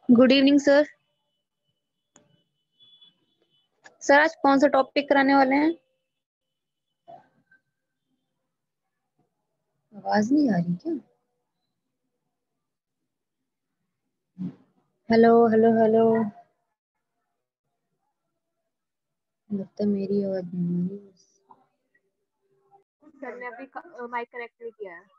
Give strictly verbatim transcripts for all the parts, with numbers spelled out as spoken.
Good evening sir. Sir आज कौन सा टॉपिक कराने वाले हैं? आवाज नहीं आ रही क्या? Hello hello hello. लगता है मेरी आवाज नहीं आ रही। सर ने अभी माइक कनेक्ट नहीं किया है।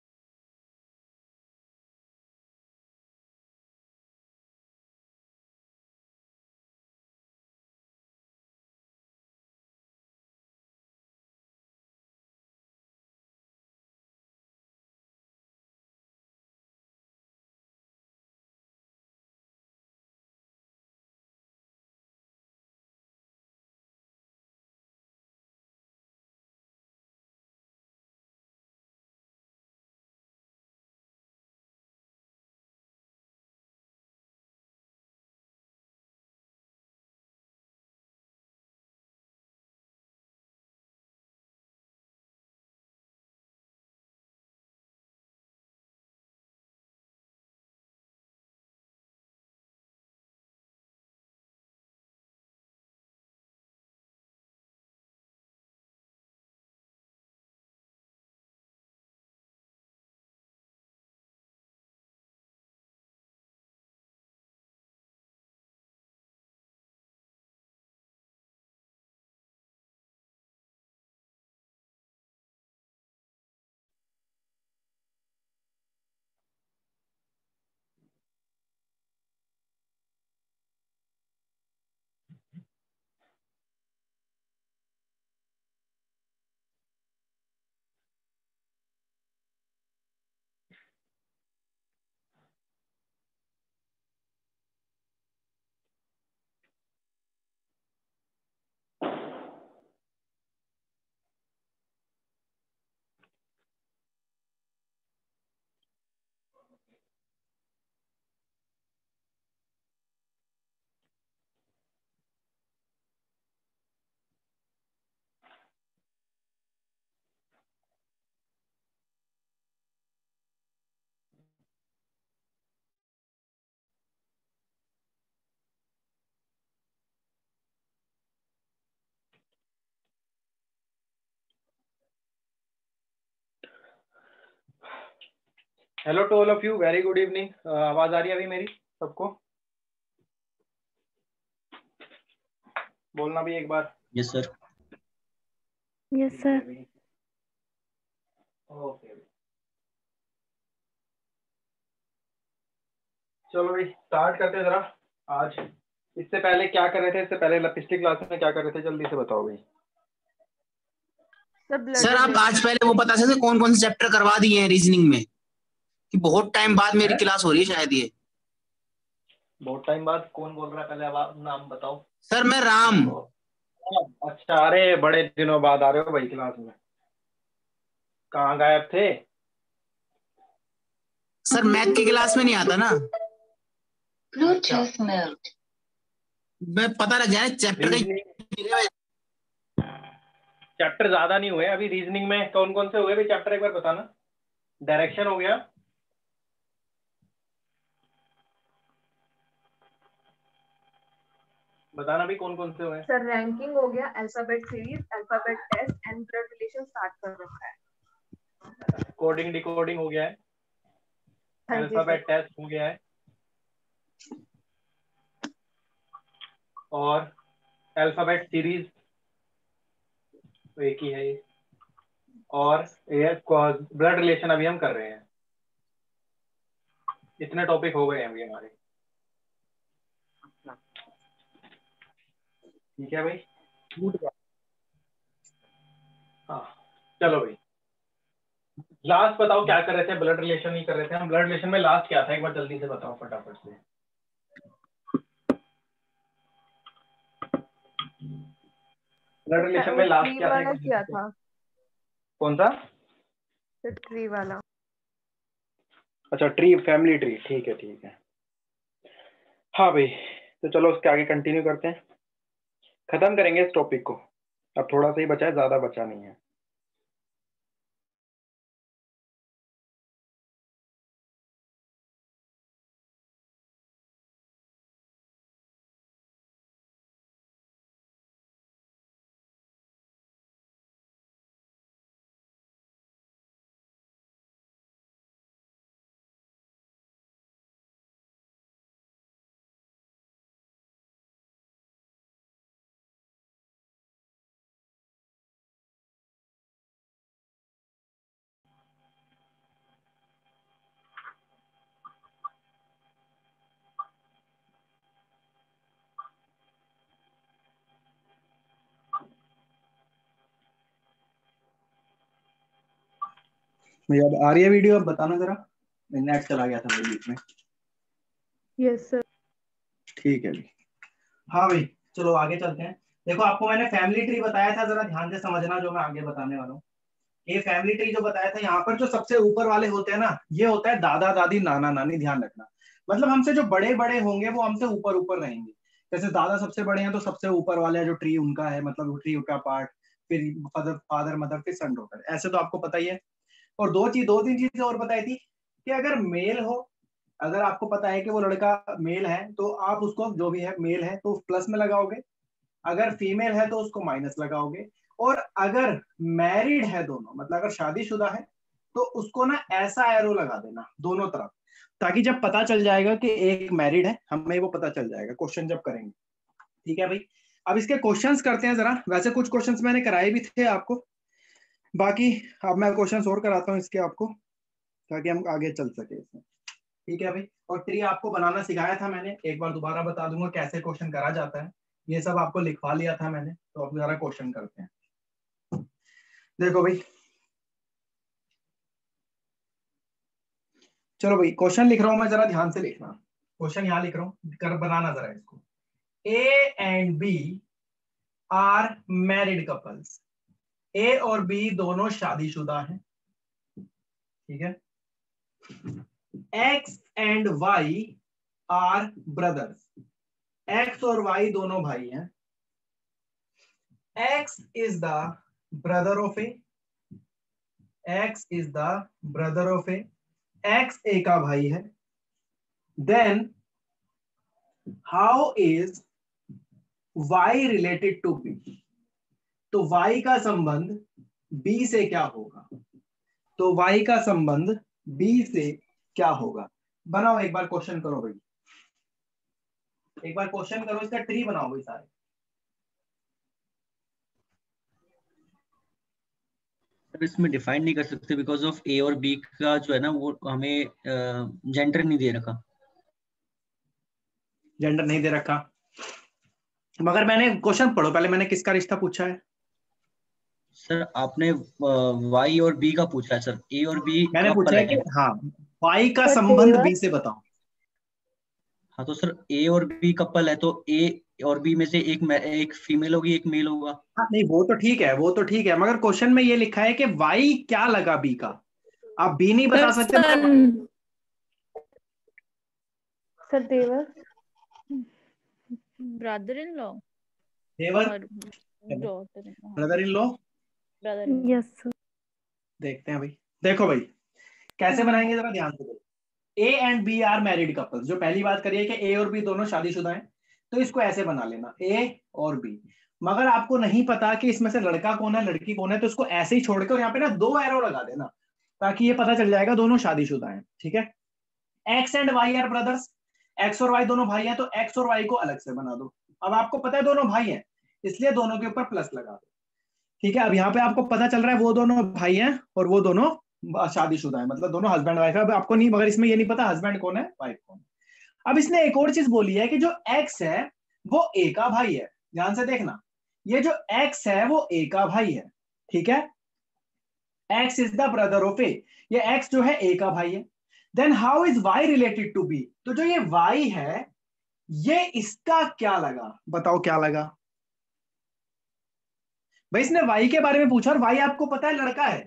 Hello to all of you, very good evening. आवाज आ रही है अभी मेरी सबको? बोलना भी एक बार। Yes sir. Yes sir. Okay, चलो भाई स्टार्ट करते हैं जरा। आज इससे पहले क्या कर रहे थे? इससे पहले पिछली क्लास में क्या कर रहे थे, जल्दी से बताओ भाई। सर आप आज पहले वो बता सकते कौन कौन से चैप्टर करवा दिए हैं रीजनिंग में, कि बहुत टाइम बाद मेरी क्लास हो रही है शायद। ये बहुत टाइम बाद कौन बोल रहा है? पहले आप नाम बताओ। सर मैं राम। अच्छा, अरे बड़े दिनों बाद आ रहे हो भाई क्लास में। कहाँ गायब थे? सर मैथ की क्लास में नहीं आता ना। अच्छा। मैं पता लग जाए चैप्टर का। चैप्टर ज्यादा नहीं हुए अभी रीजनिंग में। कौन कौन से हुए भाई चैप्टर, एक बार बताना। डायरेक्शन हो गया, बताना भी कौन कौन से हुए। सर रैंकिंग हो गया, alphabet series, alphabet test and blood relation start कर रखा है। कोडिंग डिकोडिंग हो गया है, हाँ जी अल्फाबेट सर। टेस्ट हो गया है, और अल्फाबेट सीरीज तो एक ही है ये, और ये ब्लड रिलेशन अभी हम कर रहे हैं। इतने टॉपिक हो गए हैं अभी हमारे। ठीक है भाई। हाँ चलो भाई, लास्ट बताओ क्या कर रहे थे? ब्लड रिलेशन ही कर रहे थे हम। ब्लड रिलेशन में लास्ट क्या था, एक बार जल्दी से बताओ फटाफट से। ब्लड रिलेशन में लास्ट ट्री क्या था, एक वाला बार किया जल्दी से। था। कौन सा? सर ट्री वाला। अच्छा ट्री, फैमिली ट्री, ठीक है ठीक है। हाँ भाई, तो चलो उसके आगे कंटिन्यू करते हैं, खत्म करेंगे इस टॉपिक को। अब थोड़ा सा ही बचा है, ज्यादा बचा नहीं है। भैया अब आ रही है वीडियो, अब बताना जरा, नेट चला गया था भाई बीच में। Yes sir. ठीक है भाई। हाँ भाई चलो आगे चलते हैं। देखो आपको मैंने फैमिली ट्री बताया था, जरा ध्यान से समझना जो मैं आगे बताने वाला हूँ। ये फैमिली ट्री जो बताया था, यहाँ पर जो सबसे ऊपर वाले होते हैं ना, ये होता है दादा दादी नाना नानी, ध्यान रखना। मतलब हमसे जो बड़े बड़े होंगे वो हमसे ऊपर ऊपर रहेंगे। जैसे दादा सबसे बड़े हैं तो सबसे ऊपर वाले जो ट्री उनका है, मतलब ट्री का पार्ट, फिर फादर फादर मदर, फिर सन डॉटर, ऐसे तो आपको पता ही है। और दो चीज दो तीन चीजें और बताई थी कि अगर मेल हो, अगर आपको पता है कि वो लड़का मेल है तो आप उसको जो भी है मेल है तो प्लस में लगाओगे, अगर फीमेल है तो उसको माइनस लगाओगे, और अगर मैरिड है दोनों, मतलब अगर शादीशुदा है तो उसको ना ऐसा एरो लगा देना दोनों तरफ, ताकि जब पता चल जाएगा कि एक मैरिड है, हमें वो पता चल जाएगा क्वेश्चन जब करेंगे। ठीक है भाई, अब इसके क्वेश्चंस करते हैं जरा। वैसे कुछ क्वेश्चंस मैंने कराए भी थे आपको, बाकी अब मैं क्वेश्चंस और कराता हूँ इसके आपको, ताकि हम आगे चल सके इसमें। ठीक है भाई, और ट्री आपको बनाना सिखाया था मैंने, एक बार दोबारा बता दूंगा कैसे क्वेश्चन करा जाता है। ये सब आपको लिखवा लिया था मैंने, तो अब जरा क्वेश्चन करते हैं। देखो भाई, चलो भाई क्वेश्चन लिख रहा हूं मैं, जरा ध्यान से लिखना। क्वेश्चन यहाँ लिख रहा हूं, कर बनाना जरा इसको। A and B are married couples. A और बी दोनों शादीशुदा हैं, ठीक है। X and Y are brothers. X और वाई दोनों भाई हैं। X is the brother of A, X is the brother of A, X A का भाई है। Then how is Y related to B. तो वाई का संबंध बी से क्या होगा, तो वाई का संबंध बी से क्या होगा। बनाओ एक बार क्वेश्चन करो भाई, एक बार क्वेश्चन करो, इसका ट्री बनाओ भाई सारे। सर इसमें डिफाइन नहीं कर सकते बिकॉज ऑफ ए और बी का जो है ना वो हमें जेंडर नहीं दे रखा। जेंडर नहीं दे रखा, मगर मैंने क्वेश्चन पढ़ो पहले, मैंने किसका रिश्ता पूछा है। सर आपने वाई और बी का पूछा है सर, ए और बी मैंने पूछा है कि हाँ वाई का सर, संबंध देवर। बी से बताओ। हाँ तो सर ए और बी कपल है तो ए और बी में से एक एक फीमेल होगी एक मेल होगा। हाँ नहीं वो तो ठीक है, वो तो ठीक है, मगर क्वेश्चन में ये लिखा है कि वाई क्या लगा बी का, आप बी नहीं बता सकते। सर देवर, ब्रदर इन लॉ देवर, और daughter in law. Brother in law, brother in yes sir. देखते हैं भाई। देखो भाई कैसे बनाएंगे जरा ध्यान से देखो। A and B are married couples, जो पहली बात करिए कि ए और बी दोनों शादीशुदा हैं, तो इसको ऐसे बना लेना ए और बी। मगर आपको नहीं पता कि इसमें से लड़का कौन है लड़की कौन है, तो इसको ऐसे ही छोड़ के और यहाँ पे ना दो एरो लगा देना, ताकि ये पता चल जाएगा दोनों शादीशुदा हैं। ठीक है। X and Y are brothers, X और वाई दोनों भाई हैं, तो एक्स और वाई को अलग से बना दो। अब आपको पता है दोनों भाई हैं, इसलिए दोनों के ऊपर प्लस लगा दो। ठीक है। अब यहाँ पे आपको पता चल रहा है वो दोनों भाई हैं और वो दोनों शादीशुदा है, मतलब दोनों हस्बैंड वाइफ है। अब आपको नहीं, मगर इसमें ये नहीं पता हस्बैंड कौन है वाइफ कौन है। अब इसने एक और चीज बोली है कि जो एक्स है वो ए का भाई है। ध्यान से देखना, ये जो एक्स है वो ए का भाई है। ठीक है। X is the brother of A, ये एक्स जो है ए का भाई है। Then how is Y related to B, तो जो ये वाई है ये इसका क्या लगा, बताओ क्या लगा भाई। इसने वाई के बारे में पूछा और वाई आपको पता है लड़का है,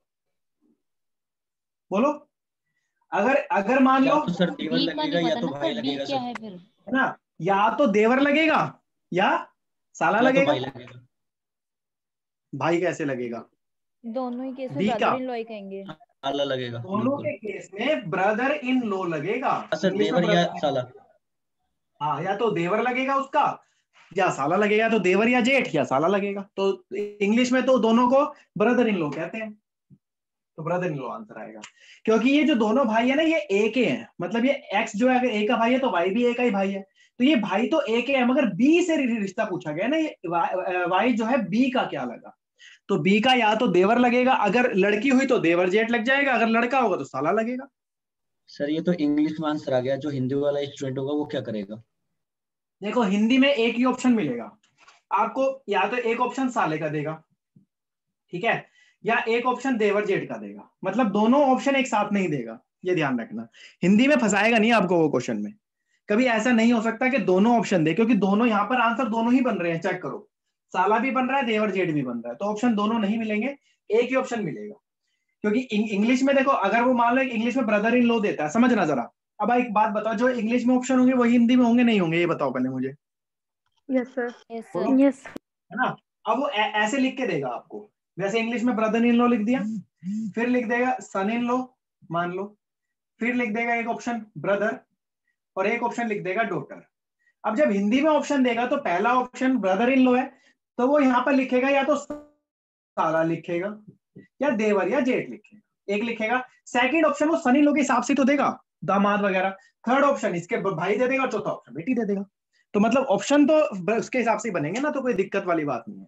बोलो। अगर अगर मान लो तो सर देवर लगेगा या तो भाई लगेगा क्या सर, है फिर? है ना, या तो देवर लगेगा या साला या तो लगेगा। भाई लगेगा। भाई कैसे लगेगा, दोनों ही केस में बी का ब्रदर इन लॉ ही कहेंगे। साला लगेगा दोनों बिल्कुल। के केस में ब्रदर इन लो लगेगा। सर इंग्लिश में देवर या brother- साला। हाँ, या तो देवर लगेगा उसका या साला लगेगा, तो देवर या जेठ या साला लगेगा। तो इंग्लिश में तो दोनों को ब्रदर इन लॉ कहते हैं, तो ब्रदर इन लॉ आंसर आएगा। क्योंकि ये जो दोनों भाई है ना ये ए के हैं, मतलब ये एक्स जो है अगर ए का भाई है तो वाई भी ए का ही भाई है, तो ये भाई तो ए के है, मगर बी से रिश्ता पूछा गया ना, ये वाई जो है बी का क्या लगा, तो बी का या तो देवर लगेगा, अगर लड़की हुई तो देवर जेठ लग जाएगा, अगर लड़का होगा तो साला लगेगा। सर ये तो इंग्लिश में आंसर आ गया, जो हिंदी वाला स्टूडेंट होगा वो क्या करेगा। देखो हिंदी में एक ही ऑप्शन मिलेगा आपको, या तो एक ऑप्शन साले का देगा, ठीक है, या एक ऑप्शन देवर जेठ का देगा, मतलब दोनों ऑप्शन एक साथ नहीं देगा, ये ध्यान रखना। हिंदी में फंसाएगा नहीं आपको वो क्वेश्चन में, कभी ऐसा नहीं हो सकता कि दोनों ऑप्शन दे, क्योंकि दोनों यहां पर आंसर दोनों ही बन रहे हैं, चेक करो, साला भी बन रहा है, देवर जेठ भी बन रहा है, तो ऑप्शन दोनों नहीं मिलेंगे, एक ही ऑप्शन मिलेगा। क्योंकि इंग्लिश में देखो, अगर वो मान लो इंग्लिश में ब्रदर इन लॉ देता है, समझना जरा। अब एक बात बताओ, जो इंग्लिश में ऑप्शन होंगे वही हिंदी में होंगे नहीं होंगे, ये बताओ पहले मुझे। Yes sir. यस बोलो। सर। यस है ना। अब वो ऐ- ऐसे लिख के देगा आपको, वैसे इंग्लिश में ब्रदर इन लॉ लिख दिया, फिर लिख देगा सन इन लॉ मान लो, फिर लिख देगा एक ऑप्शन ब्रदर और एक ऑप्शन लिख देगा डॉटर। अब जब हिंदी में ऑप्शन देगा तो पहला ऑप्शन ब्रदर इन लॉ है, तो वो यहां पर लिखेगा या तो साला लिखेगा या देवर या जेठ लिखेगा, एक लिखेगा। सेकंड ऑप्शन वो सन इन लॉ के हिसाब से तो देगा, दामाद वगैरह। थर्ड ऑप्शन इसके भाई दे देगा, चौथा ऑप्शन बेटी दे देगा। तो मतलब ऑप्शन तो उसके हिसाब से ही बनेंगे ना, तो कोई दिक्कत वाली बात नहीं है।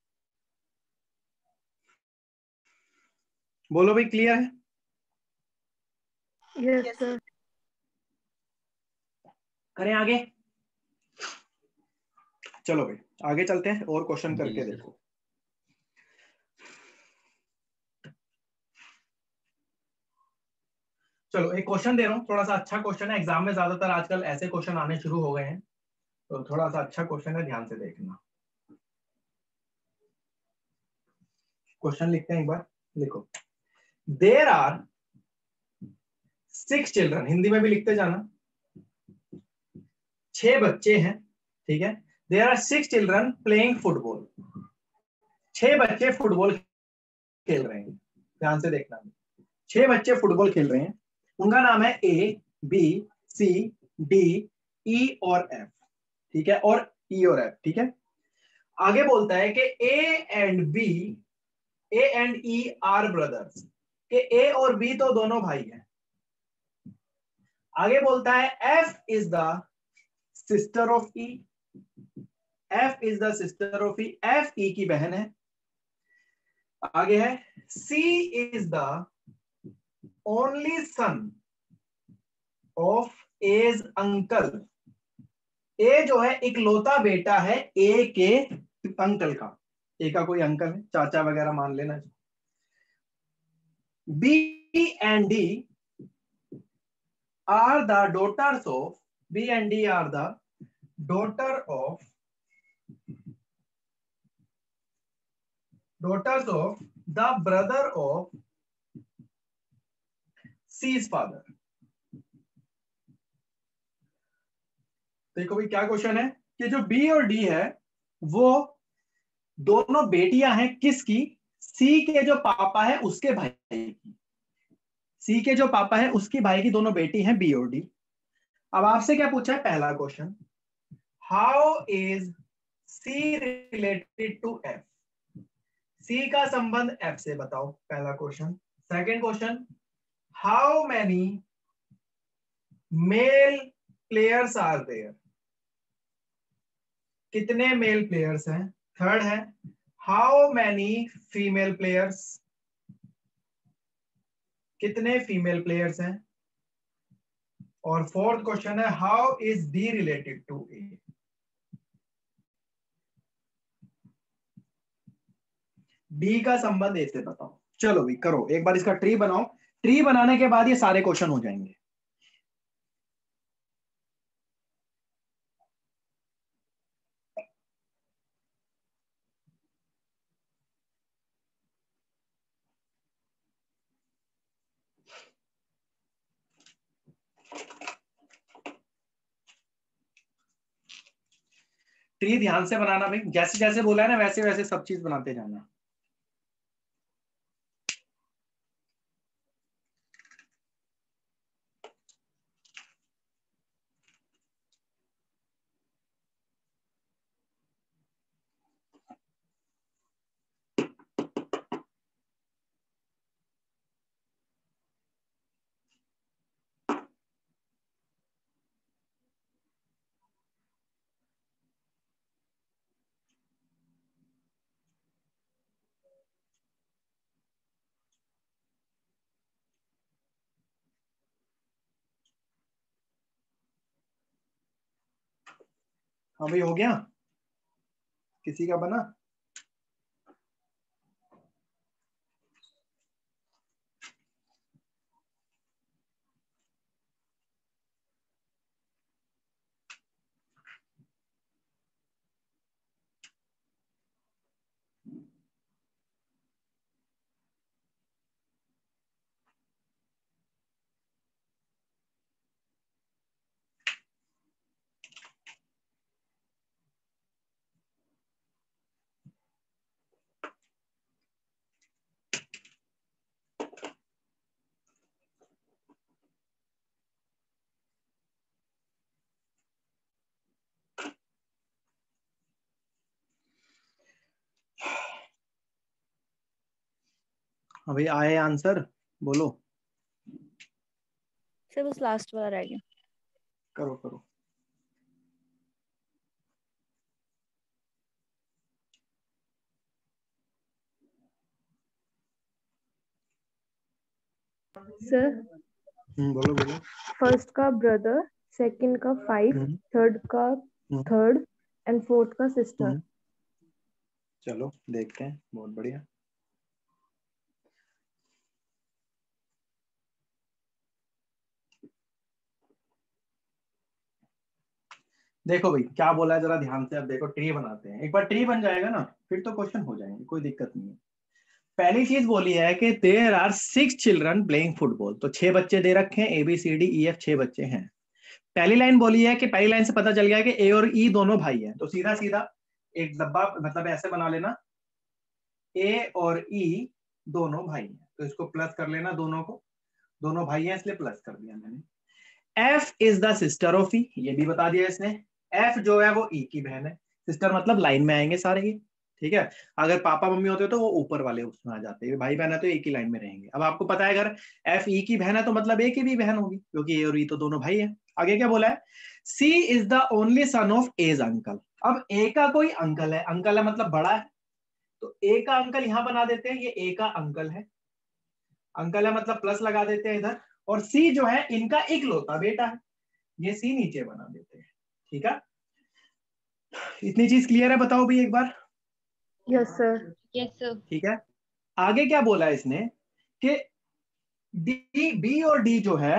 बोलो भाई, क्लियर है? Yes sir. करें आगे? चलो भाई आगे चलते हैं और क्वेश्चन जी करके सर। देखो। चलो एक क्वेश्चन दे रहा हूँ, थोड़ा सा अच्छा क्वेश्चन है, एग्जाम में ज्यादातर आजकल ऐसे क्वेश्चन आने शुरू हो गए हैं, तो थोड़ा सा अच्छा क्वेश्चन है, ध्यान से देखना। क्वेश्चन लिखते हैं एक बार, लिखो। There are six children, Hindi में भी लिखते जाना, छह बच्चे हैं, ठीक है। There are six children playing football, छह बच्चे फुटबॉल खेल रहे हैं, ध्यान से देखना। छह बच्चे फुटबॉल खेल रहे हैं, उनका नाम है ए, बी, सी, डी, ई और एफ, ठीक है, और ई और एफ, ठीक है। आगे बोलता है कि A and B, A and E are brothers, कि ए और बी तो दोनों भाई हैं। आगे बोलता है F is the sister of E, F is the sister of E, F E की बहन है। आगे है C is the only son of A's uncle, A जो है इकलौता बेटा है ए के अंकल का, ए का कोई अंकल है, चाचा वगैरह मान लेना। B and D are the daughters of, B and D are the daughter of, daughters of the brother of C's father. देखो भाई क्या क्वेश्चन है कि जो बी और डी है वो दोनों बेटियां हैं किसकी, सी के जो पापा है उसके भाई की, सी के जो पापा है उसकी भाई की दोनों बेटी हैं बी और डी। अब आपसे क्या पूछा है, पहला question, how is C related to F, C का संबंध एफ से बताओ, पहला question. Second question, how many male players are there, कितने मेल प्लेयर्स हैं। थर्ड है हाउ मैनी फीमेल प्लेयर्स, कितने फीमेल प्लेयर्स हैं। और फोर्थ क्वेश्चन है how is B related to A, B का संबंध ए से बताओ। चलो भी करो एक बार, इसका ट्री बनाओ, ट्री बनाने के बाद ये सारे क्वेश्चन हो जाएंगे। ट्री ध्यान से बनाना भाई, जैसे जैसे बोला है ना वैसे वैसे सब चीज बनाते जाना। हाँ भाई हो गया, किसी का बना? अभी आए आंसर, बोलो। सर बस लास्ट वाला रह गया। करो करो। सर हम्म बोलो बोलो। फर्स्ट का ब्रदर, सेकंड का फाइव, हम्म थर्ड का हम्म थर्ड एंड फोर्थ का सिस्टर। हम्म, चलो देखते हैं, बहुत बढ़िया। देखो भाई क्या बोला है, जरा ध्यान से अब देखो, ट्री बनाते हैं। एक बार ट्री बन जाएगा ना फिर तो क्वेश्चन हो जाएंगे, कोई दिक्कत नहीं है। पहली चीज बोली है कि there are six children playing football, तो छह बच्चे दे रखे हैं, A B C D E F, छह बच्चे हैं। पहली लाइन बोली है कि पहली लाइन से पता चल गया कि ए और ई दोनों भाई हैं, तो सीधा सीधा एक डब्बा मतलब ऐसे बना लेना, ए और ई दोनों भाई हैं, तो इसको प्लस कर लेना, दोनों को, दोनों भाई हैं इसलिए प्लस कर दिया मैंने। F is the sister of E, ये भी बता दिया इसने, एफ जो है वो ई की बहन है। सिस्टर मतलब लाइन में आएंगे सारे ही, ठीक है। अगर पापा मम्मी होते तो वो ऊपर वाले उसमें आ जाते, भाई बहन है तो एक ही लाइन में रहेंगे। अब आपको पता है अगर एफ ई की बहन है तो मतलब ए की भी बहन होगी, क्योंकि ए और ई तो दोनों भाई है। आगे क्या बोला है, C is the only son of A's uncle. अब ए का कोई अंकल है, अंकल है मतलब बड़ा है, तो ए का अंकल यहां बना देते हैं, ये ए का अंकल है, अंकल है मतलब प्लस लगा देते हैं इधर। और सी जो है इनका इकलौता बेटा है, ये सी नीचे बना देते हैं, ठीक है। इतनी चीज क्लियर है, बताओ भी एक बार। Yes sir. Yes sir. ठीक है। आगे क्या बोला है इसने कि डी, बी और डी जो है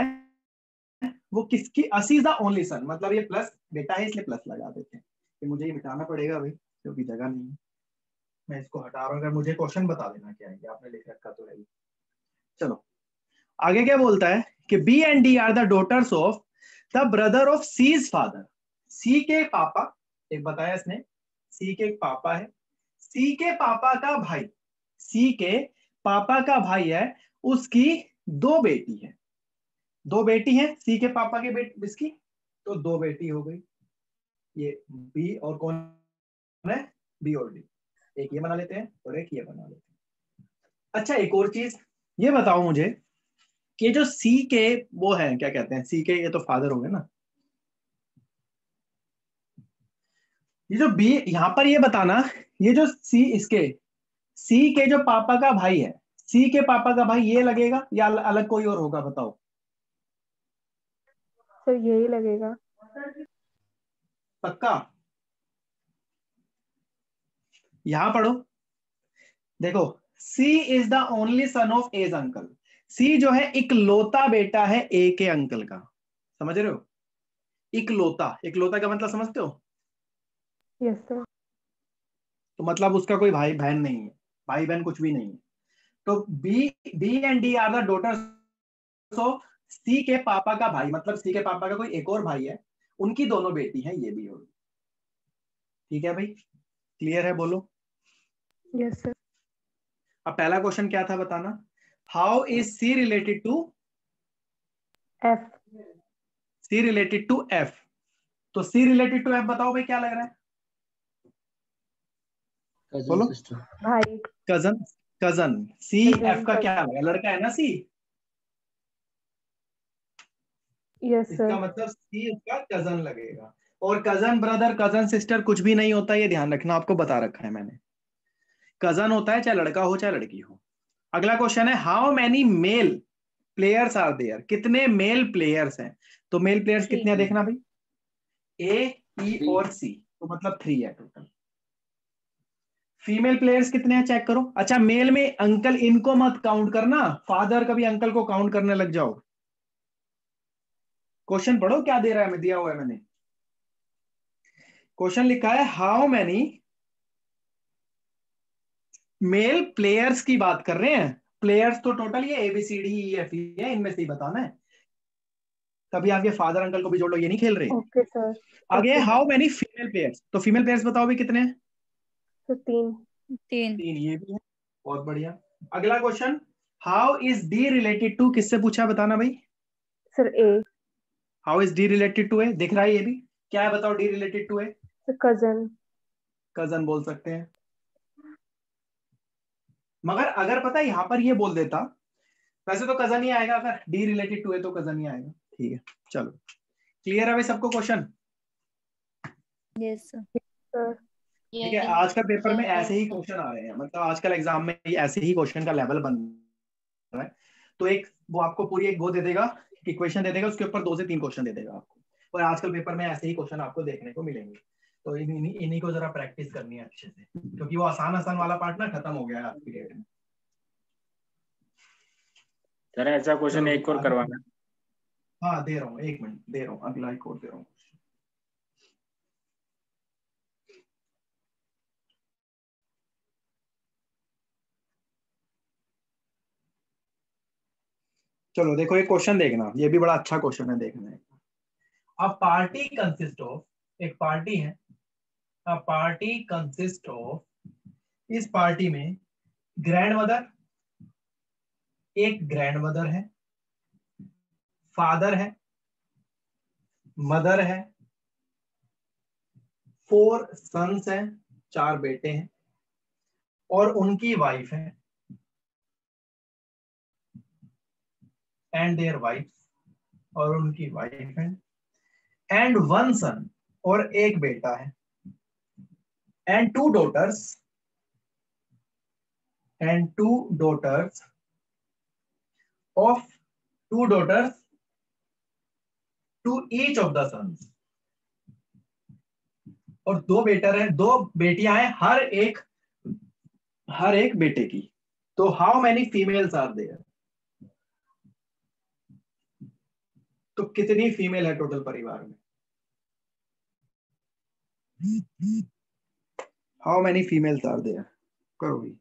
वो किसकी, असी इज द ओनली सन, मतलब ये प्लस बेटा है इसलिए प्लस लगा देते हैं। कि मुझे ये मिटाना पड़ेगा भाई क्योंकि जगह नहीं है, मैं इसको हटा रहा हूं। अगर मुझे क्वेश्चन बता देना क्या है, आपने लिख रखा तो है। चलो आगे क्या बोलता है कि B and D are the daughters of the brother of C's father. C के पापा, एक बताया इसने, सी के पापा है, सी के पापा का भाई, सी के पापा का भाई है, उसकी दो बेटी है, दो बेटी है सी के पापा के बेटी इसकी, तो दो बेटी हो गई। ये बी और कौन है, बी और डी, एक ये बना लेते हैं और एक ये बना लेते हैं। अच्छा एक और चीज ये बताओ मुझे कि जो सी के वो है क्या कहते हैं, सी के ये तो फादर हो गए ना, ये जो बी यहां पर ये बताना, ये जो सी इसके सी के जो पापा का भाई है, सी के पापा का भाई ये लगेगा या अलग कोई और होगा, बताओ। सर यही लगेगा। पक्का, यहां पढ़ो, देखो C is the only son of A's uncle, C जो है इकलौता बेटा है ए के अंकल का, समझ रहे हो। इकलौता, इकलौता का मतलब समझते हो। Yes sir. तो मतलब उसका कोई भाई बहन नहीं है, भाई बहन कुछ भी नहीं है। तो B B and D are the daughters of C के पापा का भाई, मतलब सी के पापा का कोई एक और भाई है, उनकी दोनों बेटी हैं, ये भी होगी। ठीक है भाई, क्लियर है, बोलो। Yes sir. अब पहला क्वेश्चन क्या था बताना, how is C related to F. C related to F, तो सी रिलेटेड टू एफ बताओ भाई क्या लग रहा है, बोलो। भाई। कजन, कजन सी एफ का क्या लगा, लड़का है ना सी, यस सर। इसका मतलब सी उसका कजन लगेगा। और कजन ब्रदर कजन सिस्टर कुछ भी नहीं होता, ये ध्यान रखना, आपको बता रखा है मैंने। कजन होता है चाहे लड़का हो चाहे लड़की हो। अगला क्वेश्चन है how many male players are there, कितने मेल प्लेयर्स हैं, तो मेल प्लेयर्स कितने हैं देखना भाई, ए ई और सी, तो मतलब थ्री है टोटल। फीमेल प्लेयर्स कितने हैं चेक करो। अच्छा मेल में अंकल इनको मत काउंट करना, फादर कभी अंकल को काउंट करने लग जाओ। क्वेश्चन पढ़ो क्या दे रहा है, मैं दिया हुआ है मैंने, क्वेश्चन लिखा है हाउ मैनी मेल प्लेयर्स की बात कर रहे हैं। प्लेयर्स तो टोटल ये एबीसीडी ई एफ है, इनमें से ही बताना है, कभी आप ये फादर अंकल को भी जोड़ लो, ये नहीं खेल रहे। Okay sir. आगे हाउ मैनी फीमेल प्लेयर्स, तो फीमेल प्लेयर्स बताओ भी कितने हैं, तो तीन। तीन। तीन, ये भी है, बहुत बढ़िया। अगला question how is D related to, किससे पूछा बताना भाई, sir A. How is D related to A, दिख रहा है ये भी, क्या है बताओ D related to A, sir cousin. Cousin बोल सकते हैं। मगर अगर पता है यहाँ पर ये बोल देता, वैसे तो कजन ही आएगा, अगर डी रिलेटेड टू है तो कजन ही आएगा। ठीक है चलो, क्लियर है भाई सबको क्वेश्चन? Yes sir. सर ठीक है, आज का पेपर में ऐसे ही क्वेश्चन आ रहे हैं, मतलब आजकल एग्जाम में ऐसे ही क्वेश्चन का लेवल बन रहा है। तो एक वो आपको पूरी एक वो दे देगा, इक्वेशन दे देगा, उसके ऊपर दो से तीन क्वेश्चन दे देगा आपको, और आजकल पेपर में ऐसे ही क्वेश्चन आपको देखने को मिलेंगे। तो इन्हीं इन्हीं को जरा प्रैक्टिस करनी है अच्छे से, क्योंकि वो आसान आसान वाला पार्ट ना खत्म हो गया है आज की डेट में। सर ऐसा क्वेश्चन एक और करवाना। हाँ दे रहा हूँ, एक मिनट दे रहा हूँ, अगला एक और दे रहा हूँ। चलो देखो एक क्वेश्चन देखना, ये भी बड़ा अच्छा क्वेश्चन है, देखना है। अ पार्टी कंसिस्ट ऑफ, एक पार्टी है, अ पार्टी कंसिस्ट ऑफ, इस पार्टी में ग्रैंड मदर, एक ग्रैंड मदर है, फादर है, मदर है, फोर सन्स हैं, चार बेटे हैं, और उनकी वाइफ है एंड देयर वाइफ, और उनकी वाइफ है, एंड वन सन, और एक बेटा है, and two daughters, and two daughters of two daughters to each of the sons, और दो बेटर है, दो बेटियां हैं हर एक हर एक बेटे की। तो how many females are there, तो कितनी फीमेल है टोटल परिवार में? How many females are there, करो भी।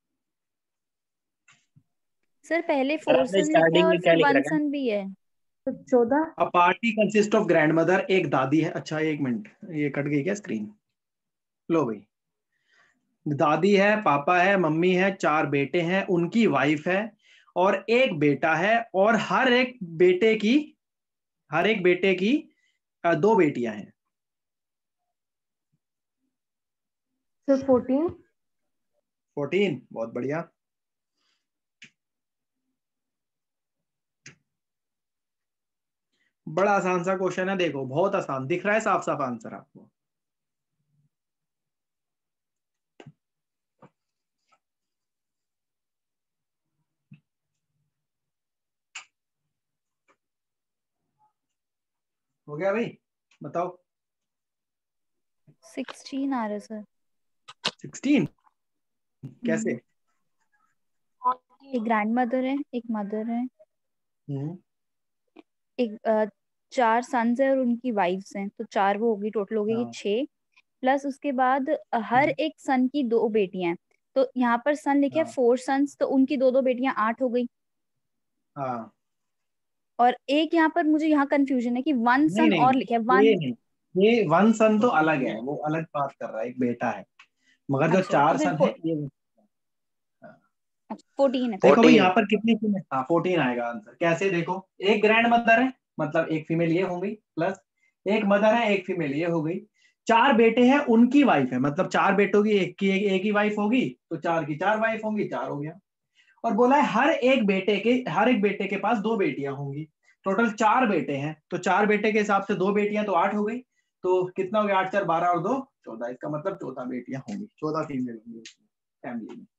सर पहले सर फोर आपने सन लिखा है स्टार्टिंग और में क्या फिर लिख वन रखा है? सन भी है। तो चौदह। A party consist of grandmother, एक दादी है। अच्छा एक मिनट, ये कट गई क्या स्क्रीन? लो भाई, दादी है, पापा है, मम्मी है, चार बेटे हैं, उनकी वाइफ है, और एक बेटा है, और हर एक बेटे की हर एक बेटे की अ, दो बेटियां हैं। Sir fourteen. फोर्टीन, बहुत बढ़िया। बड़ा आसान सा क्वेश्चन है, देखो बहुत आसान दिख रहा है, साफ साफ आंसर आपको। हो गया भाई, बताओ। सिक्सटीन आ रहा है सर। सिक्सटीन कैसे? एक ग्रैंड मदर है, एक मदर है, हम्म एक अ, चार सन्स है और उनकी वाइफ्स हैं, तो चार वो होगी, टोटल हो गई हाँ छह। प्लस उसके बाद अ, हर हम्म, एक सन की दो बेटियां हैं, तो यहाँ पर सन लिखे है हाँ फोर सन्स, तो उनकी दो दो बेटियां, आठ हो गई। हाँ। और एक यहाँ पर मुझे यहाँ कंफ्यूजन है कि वन नहीं सन नहीं, और लिखे है ये वन। नहीं, ये वन सन तो अलग है, वो अलग बात कर रहा है, एक बेटा है, मगर जो अच्छा तो चार फिर सन है फो, ये। अच्छा फोर्टीन है। देखो भाई फोर्टीन। यहाँ पर कितनी फीमेल, हाँ फोर्टीन आएगा आंसर। कैसे? देखो एक ग्रैंड मदर है, मतलब एक फीमेल ये हो गई, प्लस एक मदर है, एक फीमेल ये हो गई, चार बेटे हैं, उनकी वाइफ है, मतलब चार बेटों की एक की एक, एक ही वाइफ होगी, तो चार की चार वाइफ होंगी, चार हो गया। और बोला है हर एक बेटे के हर एक बेटे के पास दो बेटियां होंगी, टोटल चार बेटे हैं, तो चार बेटे के हिसाब से दो बेटियां तो आठ हो गई, तो कितना हो गया? आठ चार बारह और दो चौदह, इसका मतलब चौदह बेटियां होंगी, चौदह फीमेल होंगी फैमिली में।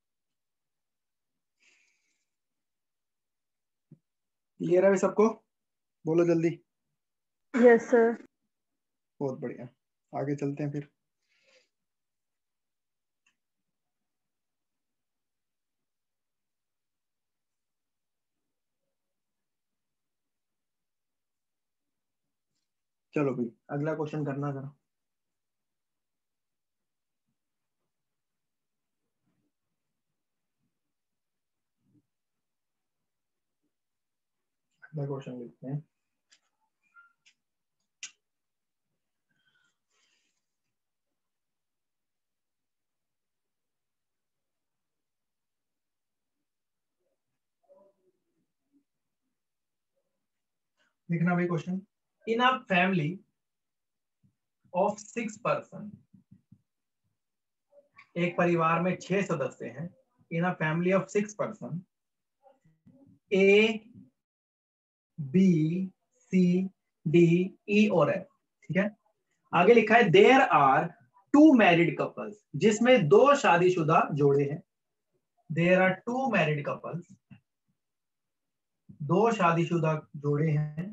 क्लियर है सबको? बोलो जल्दी। Yes sir. बहुत बढ़िया, आगे चलते हैं फिर। चलो भाई अगला क्वेश्चन करना जरा। अगला क्वेश्चन लिखते हैं। लिखना भाई question. In a family of six person, एक परिवार में छह सदस्य हैं, in a family of six person, A, B, C, D, E और F, ठीक है। आगे लिखा है there are two married couples, जिसमें दो शादीशुदा जोड़े हैं। There are two married couples, दो शादीशुदा जोड़े हैं।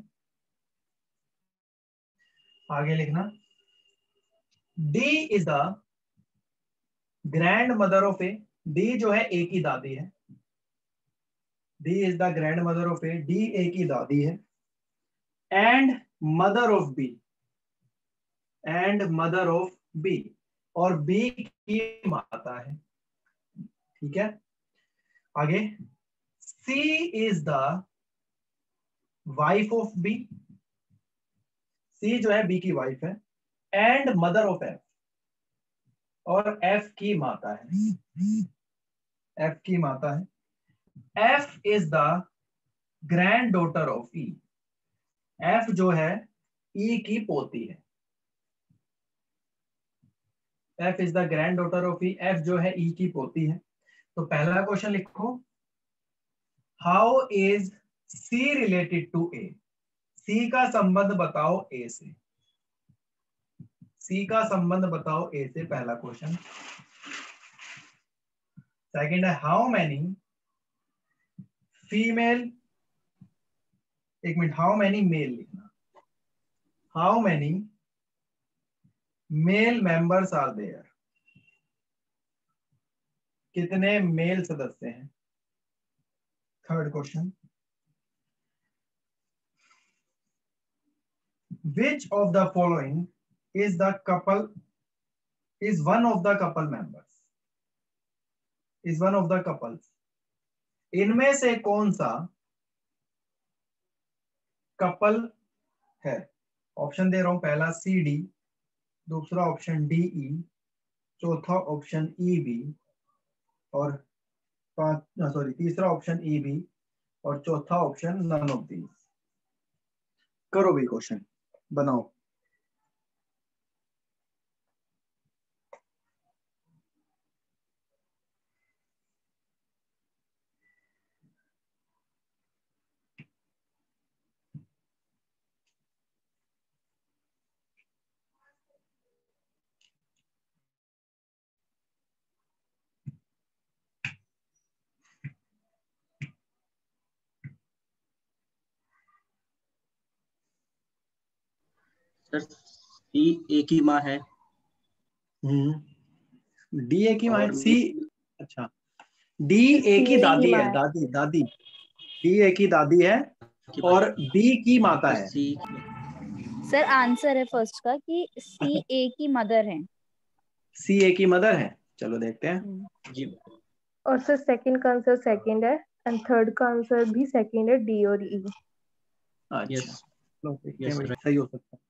आगे लिखना D is the grandmother of A, D जो है ए की दादी है। D is the grandmother of A, D A की दादी है। And mother of B, and mother of B, और B की माता है, ठीक है। आगे C is the wife of B, C जो है B की वाइफ है। एंड मदर ऑफ F, और F की माता है, F की माता है। F is the granddaughter of E, F जो है E की पोती है। F is the granddaughter of E, F जो है E की पोती है। तो पहला क्वेश्चन लिखो, how is C related to A, C का संबंध बताओ A से, C का संबंध बताओ A से, पहला क्वेश्चन। सेकंड है हाउ मैनी फीमेल, एक मिनट, हाउ मैनी मेल लिखना, how many male members are there, कितने मेल सदस्य हैं। Third question, which of the following is the couple is one of the couple members, is one of the couples, इनमें से कौन सा कपल है। ऑप्शन दे रहा हूं, पहला सी डी, दूसरा ऑप्शन डी ई, चौथा ऑप्शन ई बी, और पांच सॉरी तीसरा ऑप्शन ई बी, और चौथा ऑप्शन नन ऑफ दीज। करो भी क्वेश्चन बनाओ। सर सी ए की माँ है। हम्म डी ए की माँ है, और सी, अच्छा डी ए की दादी है, दादी दादी डी ए की दादी है, और बी की माता है। सी सर आंसर है फर्स्ट का कि सी ए की मदर है। सी ए की मदर है, चलो देखते हैं। जी, और सर सेकंड का आंसर सेकंड है, एंड थर्ड का आंसर भी सेकंड है, डी और ई। अच्छा यस चलो देखते हैं यस भाई, सही हो सकता है।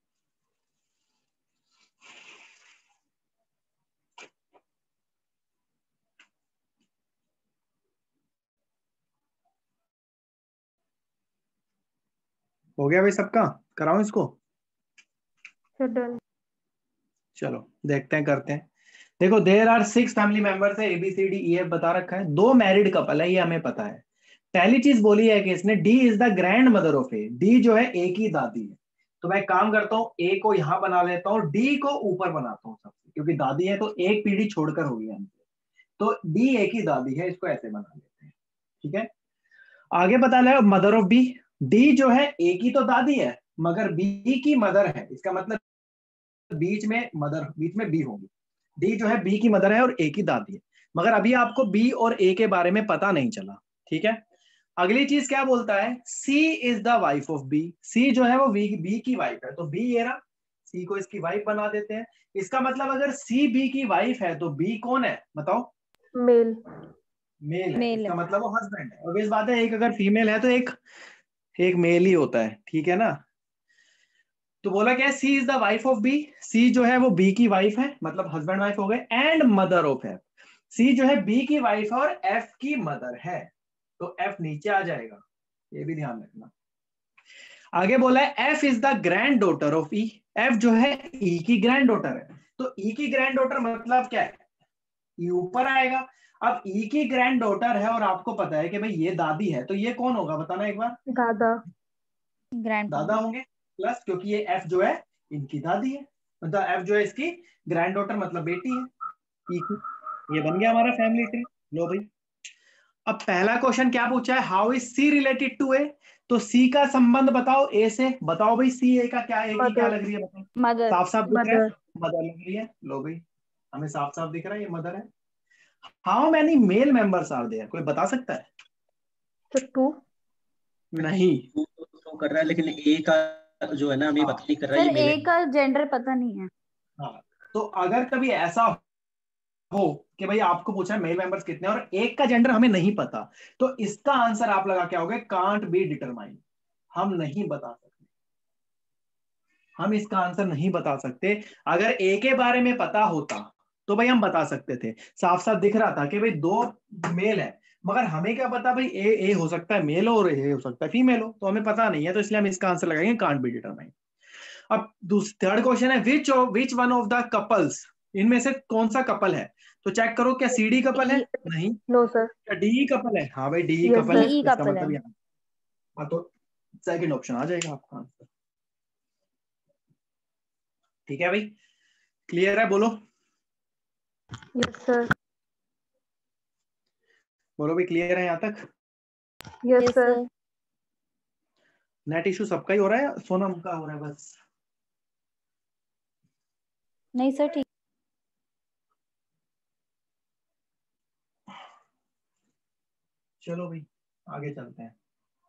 हो गया भाई सबका, कराऊं इसको। डन। चलो देखते हैं, करते हैं। देखो there are six family members है, A B C D E F बता रखा है, दो मैरिड कपल है, ये हमें पता है। पहली चीज बोली है कि इसने D is the grandmother of A, D जो है ए की दादी है। तो मैं काम करता हूँ, ए को यहां बना लेता हूँ, डी को ऊपर बनाता हूँ सबसे, क्योंकि दादी है तो एक पीढ़ी छोड़कर होगी हमसे, तो डी ए की दादी है, इसको ऐसे बना लेते हैं, ठीक है। आगे बता रहा है मदर ऑफ बी, डी जो है ए की तो दादी है मगर बी की मदर है, इसका मतलब बीच में मदर, बीच में बी होगी। डी जो है बी की मदर है और ए की दादी है, मगर अभी आपको बी और ए के बारे में पता नहीं चला, ठीक है। अगली चीज क्या बोलता है, C is the wife of B, C जो है वो बी बी की वाइफ है, तो बी ये रहा, सी को इसकी वाइफ बना देते हैं। इसका मतलब अगर सी बी की वाइफ है तो बी कौन है बताओ? मेल। मेल है, मेल इसका है। मतलब वो हस्बैंड है। और इस बात है, एक अगर फीमेल है तो एक एक मेल ही होता है, ठीक है ना। तो बोला क्या है, C is the wife of B, C जो है वो बी की वाइफ है, मतलब हस्बैंड वाइफ हो गए, and mother of F, C जो है बी की वाइफ और एफ की मदर है, तो एफ नीचे आ जाएगा, ये भी ध्यान रखना। आगे बोला है F is the granddaughter of E, F जो है ई की ग्रैंड डॉटर है, तो ई की ग्रैंड डॉटर मतलब क्या है, ई ऊपर आएगा। अब ई की ग्रैंड डॉटर है और आपको पता है कि भाई ये दादी है, तो ये कौन होगा बताना एक बार। दादा। ग्रैंड दादा होंगे प्लस, क्योंकि ये एफ जो है इनकी दादी है, मतलब एफ जो है इसकी ग्रैंड डॉटर मतलब बेटी है ई की। ये बन गया हमारा फैमिली ट्री। लो भाई, अब पहला क्वेश्चन क्या पूछा है, how is C related to A, तो सी का संबंध बताओ ए से। बताओ भाई सी ए का क्या, ए की क्या लग रही है बताओ, मदर। साफ साफ दिख रहा है, मदर। मदर लग रही है। लो भाई, हमें साफ साफ दिख रहा है ये मदर है। How many male members are there, कोई बता सकता है? तो टू। नहीं, शो कर रहा है, लेकिन ए का जो है ना हमें हाँ। पता नहीं कर रहा है सर ये मेरे। ए का जेंडर पता नहीं है। हाँ, तो अगर कभी ऐसा हो कि भाई आपको पूछा है मेल मेंबर्स कितने और एक का जेंडर हमें नहीं पता, तो इसका आंसर आप लगा क्या होगा, कांट बी डिटरमाइन, हम नहीं बता सकते, हम इसका आंसर नहीं बता सकते। अगर ए के बारे में पता होता तो भाई हम बता सकते थे, साफ साफ दिख रहा था कि भाई दो मेल है, मगर हमें क्या पता भाई ए ए हो सकता है मेल हो और ए हो सकता है फीमेल हो, तो हमें पता नहीं है, तो इसलिए हम इसका आंसर लगाएंगे कांट बी डिटरमाइन। अब थर्ड क्वेश्चन है, which which one of the couples, इनमें से कौन सा कपल है, तो चेक करो क्या सी डी कपल है, नहीं। No sir. क्या डी कपल है, हाँ भाई डी Yes, कपल है, डी इसका कपल मतलब है। यहाँ, हाँ तो सेकंड ऑप्शन आ जाएगा आपका आंसर। ठीक है भाई, क्लियर है, बोलो यस सर। बोलो भाई, क्लियर है यहाँ तक? Yes yes sir. Sir. Net issue सबका ही हो रहा है, सोनम का हो रहा है बस? नहीं सर ठीक। चलो भाई आगे चलते हैं।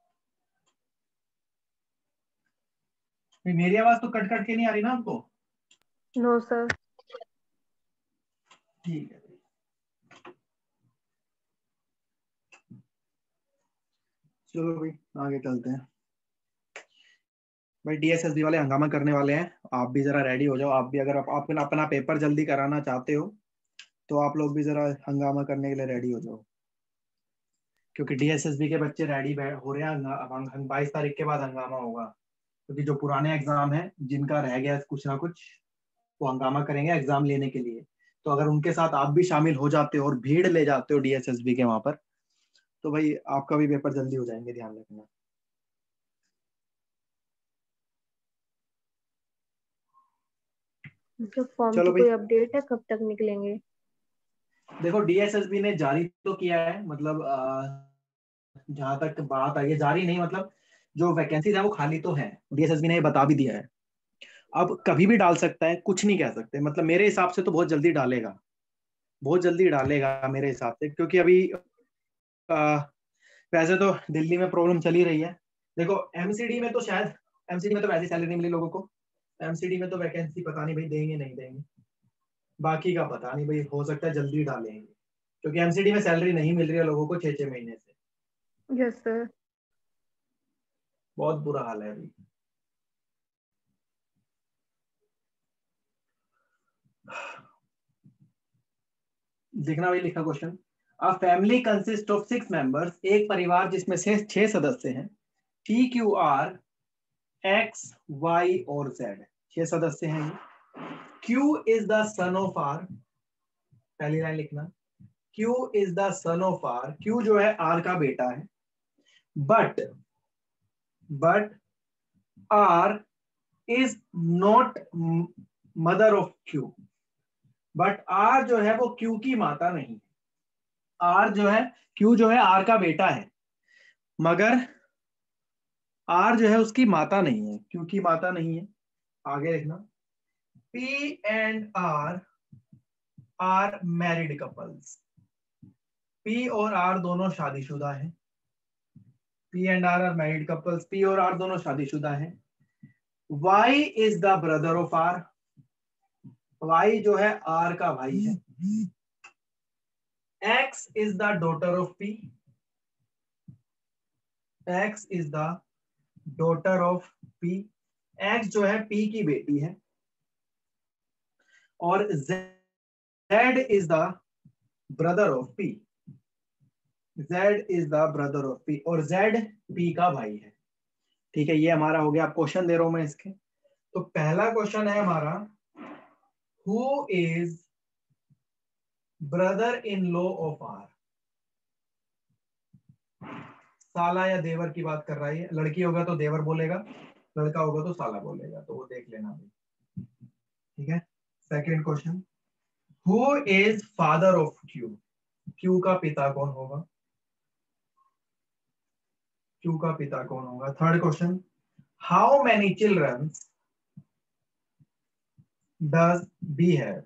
भाई मेरी आवाज तो कट कट के नहीं आ रही ना आपको? No sir. ठीक है, चलो भाई आगे चलते हैं। भाई डीएसएसबी वाले हंगामा करने वाले हैं, आप भी जरा रेडी हो जाओ। आप भी अगर आप अपना अपना पेपर जल्दी कराना चाहते हो तो आप लोग भी जरा हंगामा करने के लिए रेडी हो जाओ, क्योंकि डीएसएसबी के बच्चे रेडी हो रहे हैं। बाईस तारीख के बाद हंगामा होगा, क्योंकि जो पुराने एग्जाम है जिनका रह गया कुछ ना कुछ, वो हंगामा करेंगे एग्जाम लेने के लिए। तो अगर उनके साथ आप भी शामिल हो जाते हो और भीड़ ले जाते हो डीएसएसबी के वहां पर, तो भाई आपका भी पेपर जल्दी हो जाएंगे, ध्यान रखना। जो फॉर्म चलो की भाई, कोई अपडेट है, कब तक निकलेंगे? देखो डीएसएसबी ने जारी तो किया है, मतलब जहां तक बात आई है, जारी नहीं मतलब जो वैकेंसीज है वो खाली तो है, डीएसएसबी ने ये बता भी दिया है। अब कभी भी डाल सकता है, कुछ नहीं कह सकते, मतलब मेरे हिसाब से तो बहुत जल्दी डालेगा, बहुत जल्दी डालेगा मेरे हिसाब से, क्योंकि अभी आ, वैसे तो दिल्ली में प्रॉब्लम चली रही है। देखो एमसीडी में तो शायद, एमसीडी में तो वैसी सैलरी नहीं मिली लोगों को, एमसीडी में तो वैकेंसी पता नहीं भाई देंगे नहीं देंगे, बाकी का पता नहीं भाई, हो सकता है जल्दी डालेंगे, क्योंकि एमसीडी में सैलरी नहीं मिल रही है लोगों को छह छह महीने से। Yes sir. बहुत बुरा हाल है अभी। देखना भाई, लिखा question, a family consist of six members, एक परिवार जिसमें से छह सदस्य हैं, T Q R X Y और जेड, छह सदस्य हैं। Q is the son of R, पहली लाइन लिखना, Q is the son of R, Q जो है आर का बेटा है, but but R is not mother of Q, but are जो है वो क्यू की माता नहीं है। आर जो है, क्यू जो है आर का बेटा है, मगर आर जो है उसकी माता नहीं है, क्यू की माता नहीं है। आगे लिखना, P and R are married couples, P और आर दोनों शादीशुदा हैं, P and R are married couples, P और आर दोनों शादीशुदा हैं। Y is the brother of R, Y जो है आर का भाई है। X is the daughter of P, X is the daughter of P, X जो है P की बेटी है, और Z is the brother of P, Z is the brother of P, और Z P का भाई है। ठीक है, ये हमारा हो गया। आप क्वेश्चन दे रहा हूं मैं इसके, तो पहला क्वेश्चन है हमारा, who is brother in law of R, साला या देवर की बात कर रहा है। लड़की होगा तो देवर बोलेगा, लड़का होगा तो साला बोलेगा, तो वो देख लेना भाई, ठीक है। Second question, who is father of Q, Q का पिता कौन होगा, क्यू का पिता कौन होगा। Third question, how many children does B have,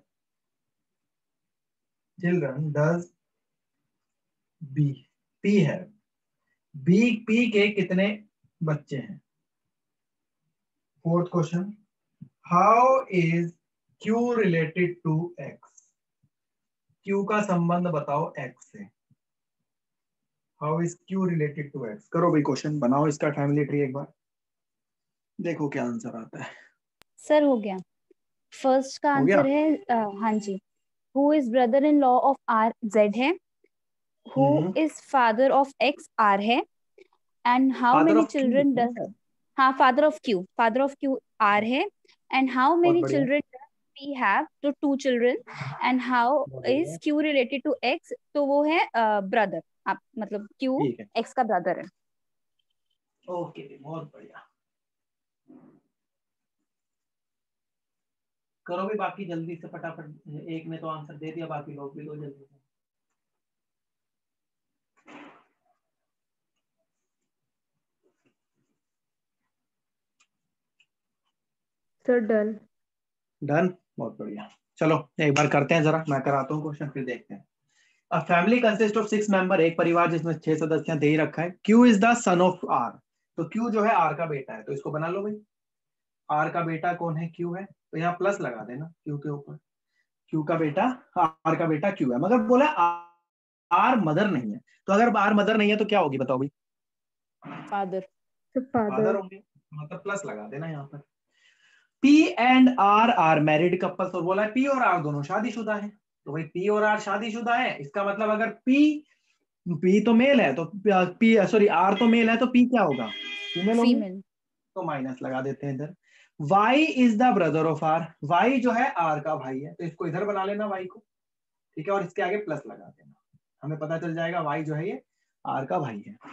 children does B P have, B P के कितने बच्चे हैं। Fourth question, how is Q related to X, Q का संबंध बताओ एक्स से। How is Q related to X. करो भाई क्वेश्चन, बनाओ इसका फैमिली ट्री एक बार, देखो क्या आंसर आता है। सर हो गया। फर्स्ट का हो गया? आंसर है अ, हाँ जी, who is brother in law of R, Z है। Who hmm, is father of X, R है। And how father many of Q children does, हाँ father of Q, father of Q R है। And how बहुत many बढ़िया, children P have, तो two children. And how बहुत is बढ़िया, Q related to X, तो वो है ब्रदर, आप मतलब क्यू ठीक है, एक्स का ब्रदर है। ओके बहुत बढ़िया। करो भी बाकी जल्दी से फटाफट, एक ने तो आंसर दे दिया, बाकी लोग भी दो जल्दी से। Sir done. डन, बहुत बढ़िया। चलो एक बार करते हैं, जरा मैं कराता हूँ क्वेश्चन फिर देखते हैं। A family consist of six member, एक परिवार जिसमें छह सदस्य दे ही रखा है। Q is the son of R, तो क्यू जो है आर का बेटा है, तो इसको बना लो भाई। आर का बेटा कौन है, क्यू है, तो यहाँ प्लस लगा देना क्यू के ऊपर। क्यू का बेटा, आर का बेटा क्यू है, मगर बोला आर मदर नहीं है, तो अगर आर मदर नहीं है तो क्या होगी बताओ भाई। Father, father father. होंगे, मतलब प्लस लगा देना यहाँ पर। P and R are married couples, और बोला पी और आर दोनों शादीशुदा है, तो भाई पी और आर शादीशुदा है, इसका मतलब अगर पी पी तो मेल है तो पी सॉरी आर तो मेल है तो पी क्या होगा, फीमेल होगी, फीमेल। तो माइनस लगा देते हैं इधर। Y is the brother of R, Y जो है आर का भाई है, तो इसको इधर बना लेना वाई को, ठीक है, और इसके आगे प्लस लगा देना, हमें पता चल जाएगा वाई जो है ये आर का भाई है।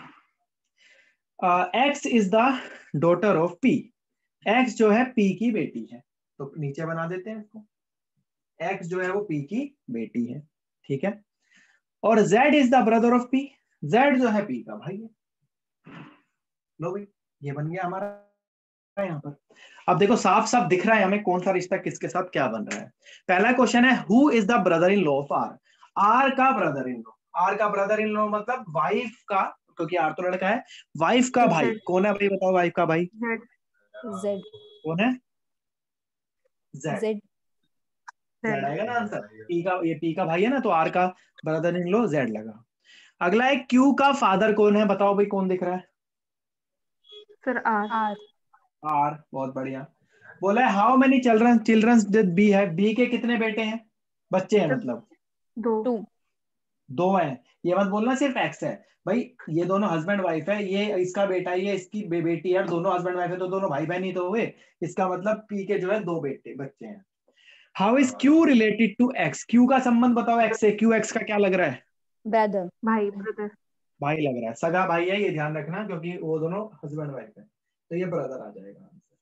X is the daughter of P, X जो है पी की बेटी है, तो नीचे बना देते हैं इसको, एक्स जो है वो पी की बेटी है, ठीक है। और z is the brother of P, z जो है पी का भाई है। लो भाई ये बन गया हमारा यहाँ पर। अब देखो साफ साफ दिख रहा है हमें कौन सा रिश्ता किसके साथ क्या बन रहा है। पहला क्वेश्चन है who is the brother in law of R, R का ब्रदर इन लॉ, आर का ब्रदर इन लॉ मतलब वाइफ का, क्योंकि आर तो लड़का है, वाइफ का भाई कौन है भाई, बताओ वाइफ का भाई जेड, कौन है, जेड, जेड, जेड आएगा ना आंसर। पी का, ये पी का भाई है ना, तो आर का ब्रदर इन लॉ जेड लगा। अगला है क्यू का फादर कौन है, बताओ भाई कौन दिख रहा है, सर आर। आर, आर, बहुत बढ़िया। बोला है how many children children did B है, बी के कितने बेटे हैं, बच्चे हैं मतलब दो। टू, दो हैं, ये मत बोलना सिर्फ एक्स है भाई, ये दोनों हस्बैंड वाइफ है, ये इसका बेटा है, ये इसकी बे, बेटी है, दोनों हस्बैंड वाइफ है, तो दोनों भाई बहन ही तो हुए, इसका मतलब पी के जो है दो बेटे बच्चे हैं। How is Q related to X, Q का संबंध बताओ एक्स से, क्यू एक्स का क्या लग रहा है, ब्रदर, भाई, ब्रदर। भाई लग रहा है, सगा भाई है, ये ध्यान रखना क्योंकि वो दोनों हस्बैंड वाइफ है, तो ये ब्रदर आ जाएगा आंसर,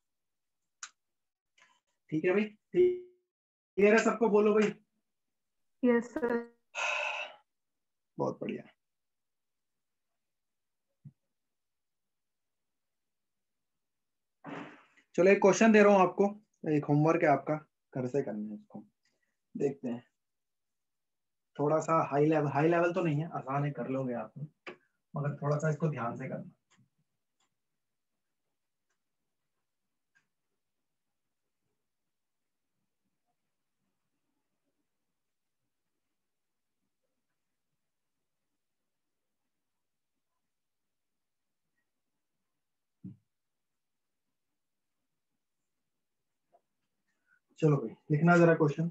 ठीक है भाई, क्लियर है सबको, बोलो भाई। Yes sir. बहुत बढ़िया। चलो एक क्वेश्चन दे रहा हूं आपको, एक होमवर्क है आपका, घर से करना है इसको, देखते हैं। थोड़ा सा हाई लेवल, हाई लेवल तो नहीं है, आसान है, कर लोगे आप, मगर थोड़ा सा इसको ध्यान से करना। चलो भाई लिखना जरा question.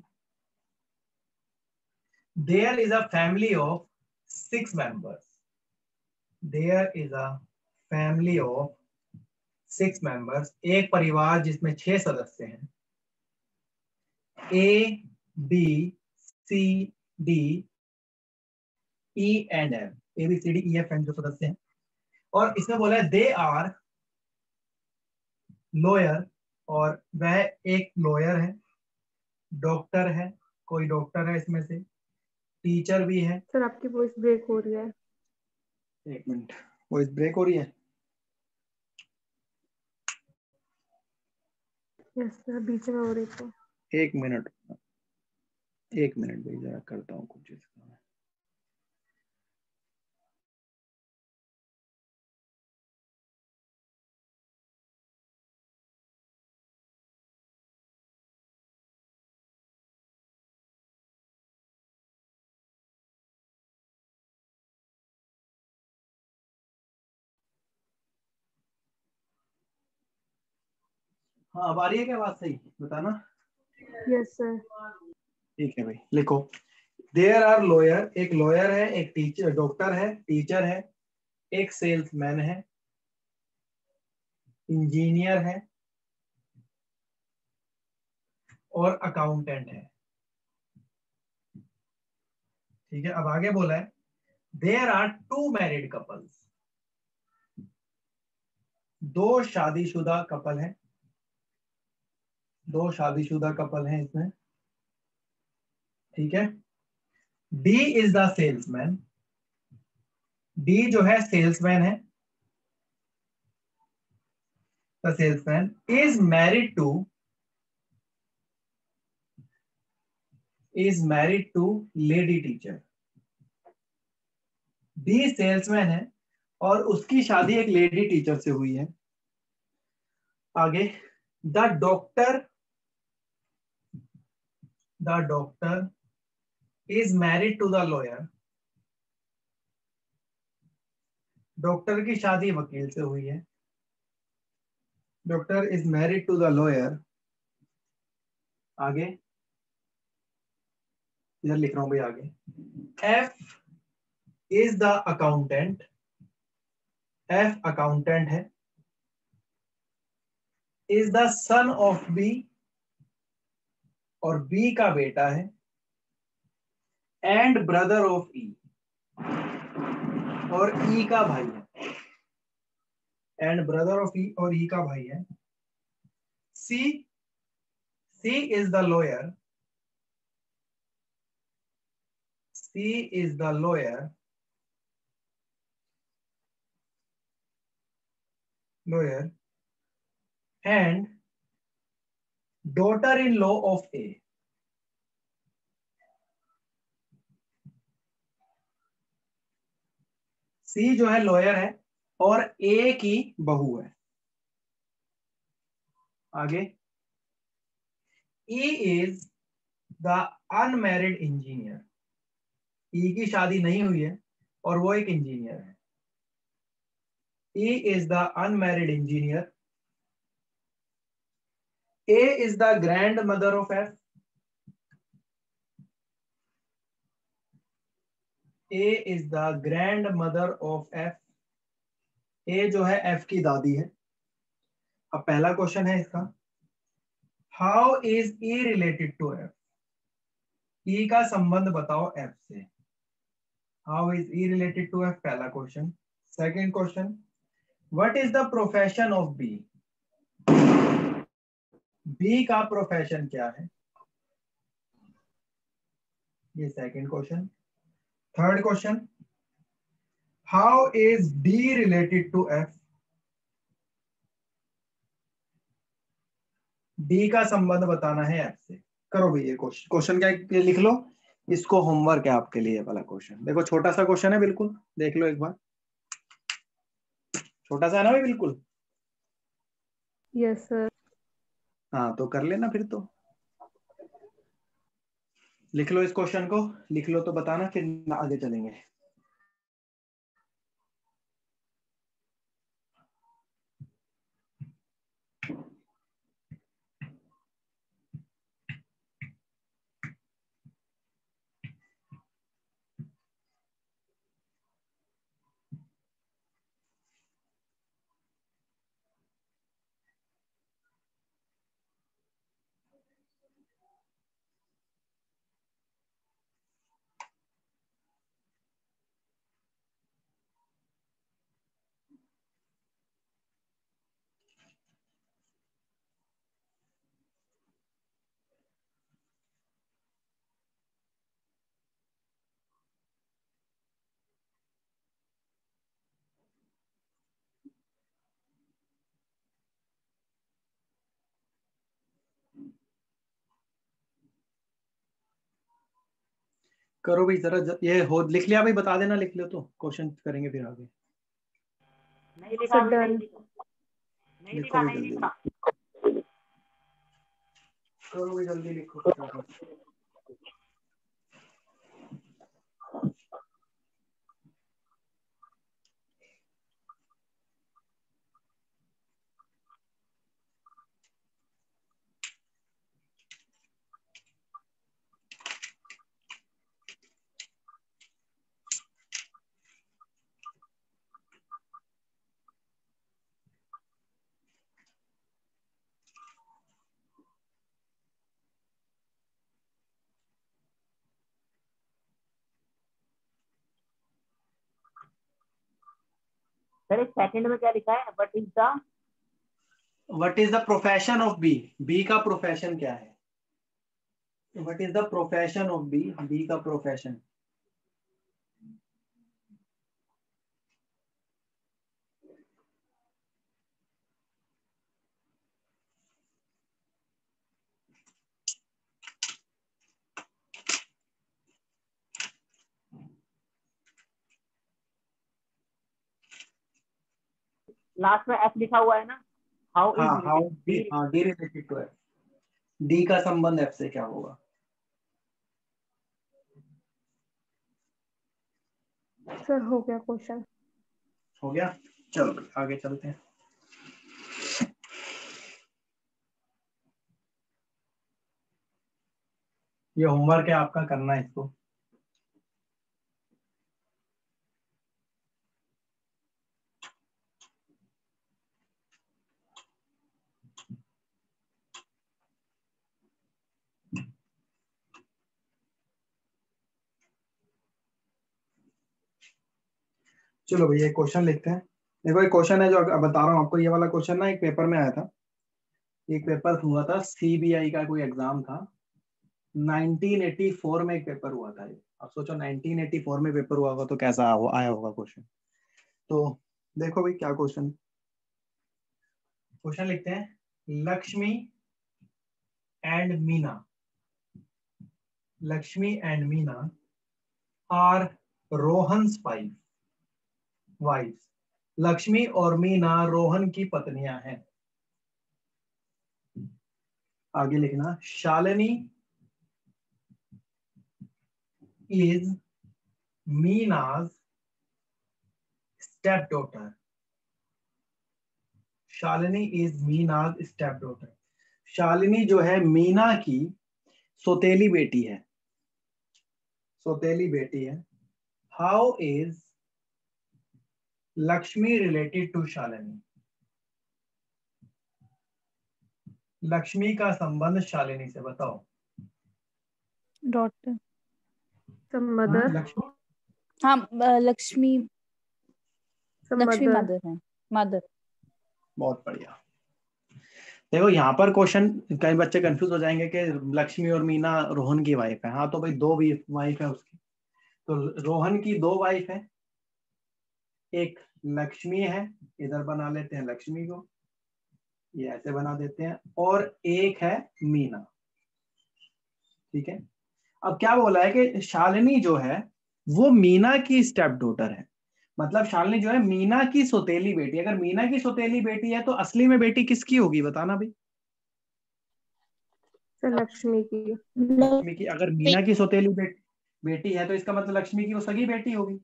There is a family of six members, there is a family of six members, एक परिवार जिसमें छह सदस्य हैं। A B C D E and F, A B C D E F and जो सदस्य हैं, और इसमें बोला है दे आर लॉयर, और वह एक लॉयर है, डॉक्टर है, कोई डॉक्टर है इसमें से, टीचर भी है। सर आपकी वॉइस ब्रेक हो रही है। एक मिनट, वॉइस ब्रेक हो रही है। यस सर, बीच में हो रही थी। एक मिनट एक मिनट भाई, जरा करता हूँ कुछ इसका। हाँ अब आ रही है क्या बात? सही बताना। Yes sir. ठीक है भाई, लिखो देयर आर लॉयर, एक लॉयर है, एक टीचर डॉक्टर है, टीचर है, एक सेल्समैन है, इंजीनियर है और अकाउंटेंट है। ठीक है, अब आगे बोला है there are two married couples, दो शादीशुदा कपल है, दो शादीशुदा कपल हैं इसमें। ठीक है, D is the salesman, D जो है सेल्समैन है, the salesman is married to is married to lady teacher. D salesman है और उसकी शादी एक लेडी टीचर से हुई है। आगे the doctor the doctor is married to the lawyer, doctor की शादी वकील से हुई है। Doctor is married to the lawyer. आगे इधर लिख रहा हूं भाई आगे, F is the accountant, F accountant है, is the son of B, और बी का बेटा है, एंड ब्रदर ऑफ ई, और ई का भाई है, एंड ब्रदर ऑफ ई और ई का भाई है। C C is the lawyer, C is the lawyer lawyer and daughter in law of A. C जो है लॉयर है और ए की बहू है। आगे E is the unmarried engineer, E की शादी नहीं हुई है और वो एक इंजीनियर है। E is the unmarried engineer. A is the grandmother of F, A is the grandmother of F, A जो है एफ की दादी है। अब पहला क्वेश्चन है इसका, how is E related to F, E का संबंध बताओ एफ से। How is E related to F, पहला question. Second question, what is the profession of B, B का प्रोफेशन क्या है, ये second question. Third question, how is D related to F, D का संबंध बताना है एफ से। करो भैया क्वेश्चन, क्वेश्चन क्या है लिख लो, इसको होमवर्क है आपके लिए वाला क्वेश्चन। देखो छोटा सा क्वेश्चन है, बिल्कुल देख लो एक बार, छोटा सा है ना भाई बिल्कुल। Yes sir. हाँ तो कर लेना फिर, तो लिख लो इस क्वेश्चन को, लिख लो तो बताना, फिर आगे चलेंगे। करो भाई जरा, ज- ये हो लिख लिया भाई, बता देना, लिख लो तो क्वेश्चन करेंगे फिर आगे। Sir done. लिखो भी जल्दी, करो भी जल्दी, लिखो फटाफट। सर इस सेकंड में क्या लिखा है, what is the what is the profession of B, B का प्रोफेशन क्या है? What is the profession of B, B का प्रोफेशन। लास्ट में एफ लिखा हुआ है ना, हाउ हाँ, इज हाउ डी, हाँ D related to F, D का संबंध एफ से क्या होगा? सर हो गया क्वेश्चन। हो गया, चलो आगे चलते हैं। ये होमवर्क है आपका, करना है इसको। चलो भैया क्वेश्चन लिखते हैं। देखो एक क्वेश्चन है जो बता रहा हूँ आपको, ये वाला क्वेश्चन ना एक पेपर में आया था, एक पेपर हुआ था सीबीआई का, कोई एग्जाम था नाइनटीन एटी फोर में, एक पेपर हुआ था ये। अब सोचो नाइनटीन एटी फोर में पेपर हुआ होगा तो कैसा आया होगा क्वेश्चन। तो देखो भाई क्या क्वेश्चन, क्वेश्चन लिखते हैं। Lakshmi and Meena, Lakshmi and Meena are Rohan's wife wife's. Lakshmi और मीना रोहन की पत्नियां हैं। आगे लिखना, Shalini is Meena's stepdaughter, Shalini is Meena's stepdaughter. Shalini जो है मीना की सौतेली बेटी है, सौतेली बेटी है। How is Lakshmi related to Shalini, Lakshmi का संबंध शालिनी से बताओ। डॉटर। मदर। लक्ष्मी, हाँ अ, लक्ष्मी, लक्ष्मी मदर। मदर है, मदर। बहुत बढ़िया। देखो यहाँ पर क्वेश्चन, कई बच्चे कंफ्यूज हो जाएंगे कि लक्ष्मी और मीना रोहन की वाइफ है। हाँ तो भाई दो भी वाइफ है उसकी, तो रोहन की दो वाइफ है, एक लक्ष्मी है, इधर बना लेते हैं लक्ष्मी को, ये ऐसे बना देते हैं, और एक है मीना। ठीक है, अब क्या बोला है कि शालिनी जो है वो मीना की स्टेप डॉटर है, मतलब शालिनी जो है मीना की सौतेली बेटी। अगर मीना की सौतेली बेटी है तो असली में बेटी किसकी होगी बताना भाई। लक्ष्मी की। लक्ष्मी की। अगर मीना की सौतेली बेटी बेटी है तो इसका मतलब लक्ष्मी की वो सगी बेटी होगी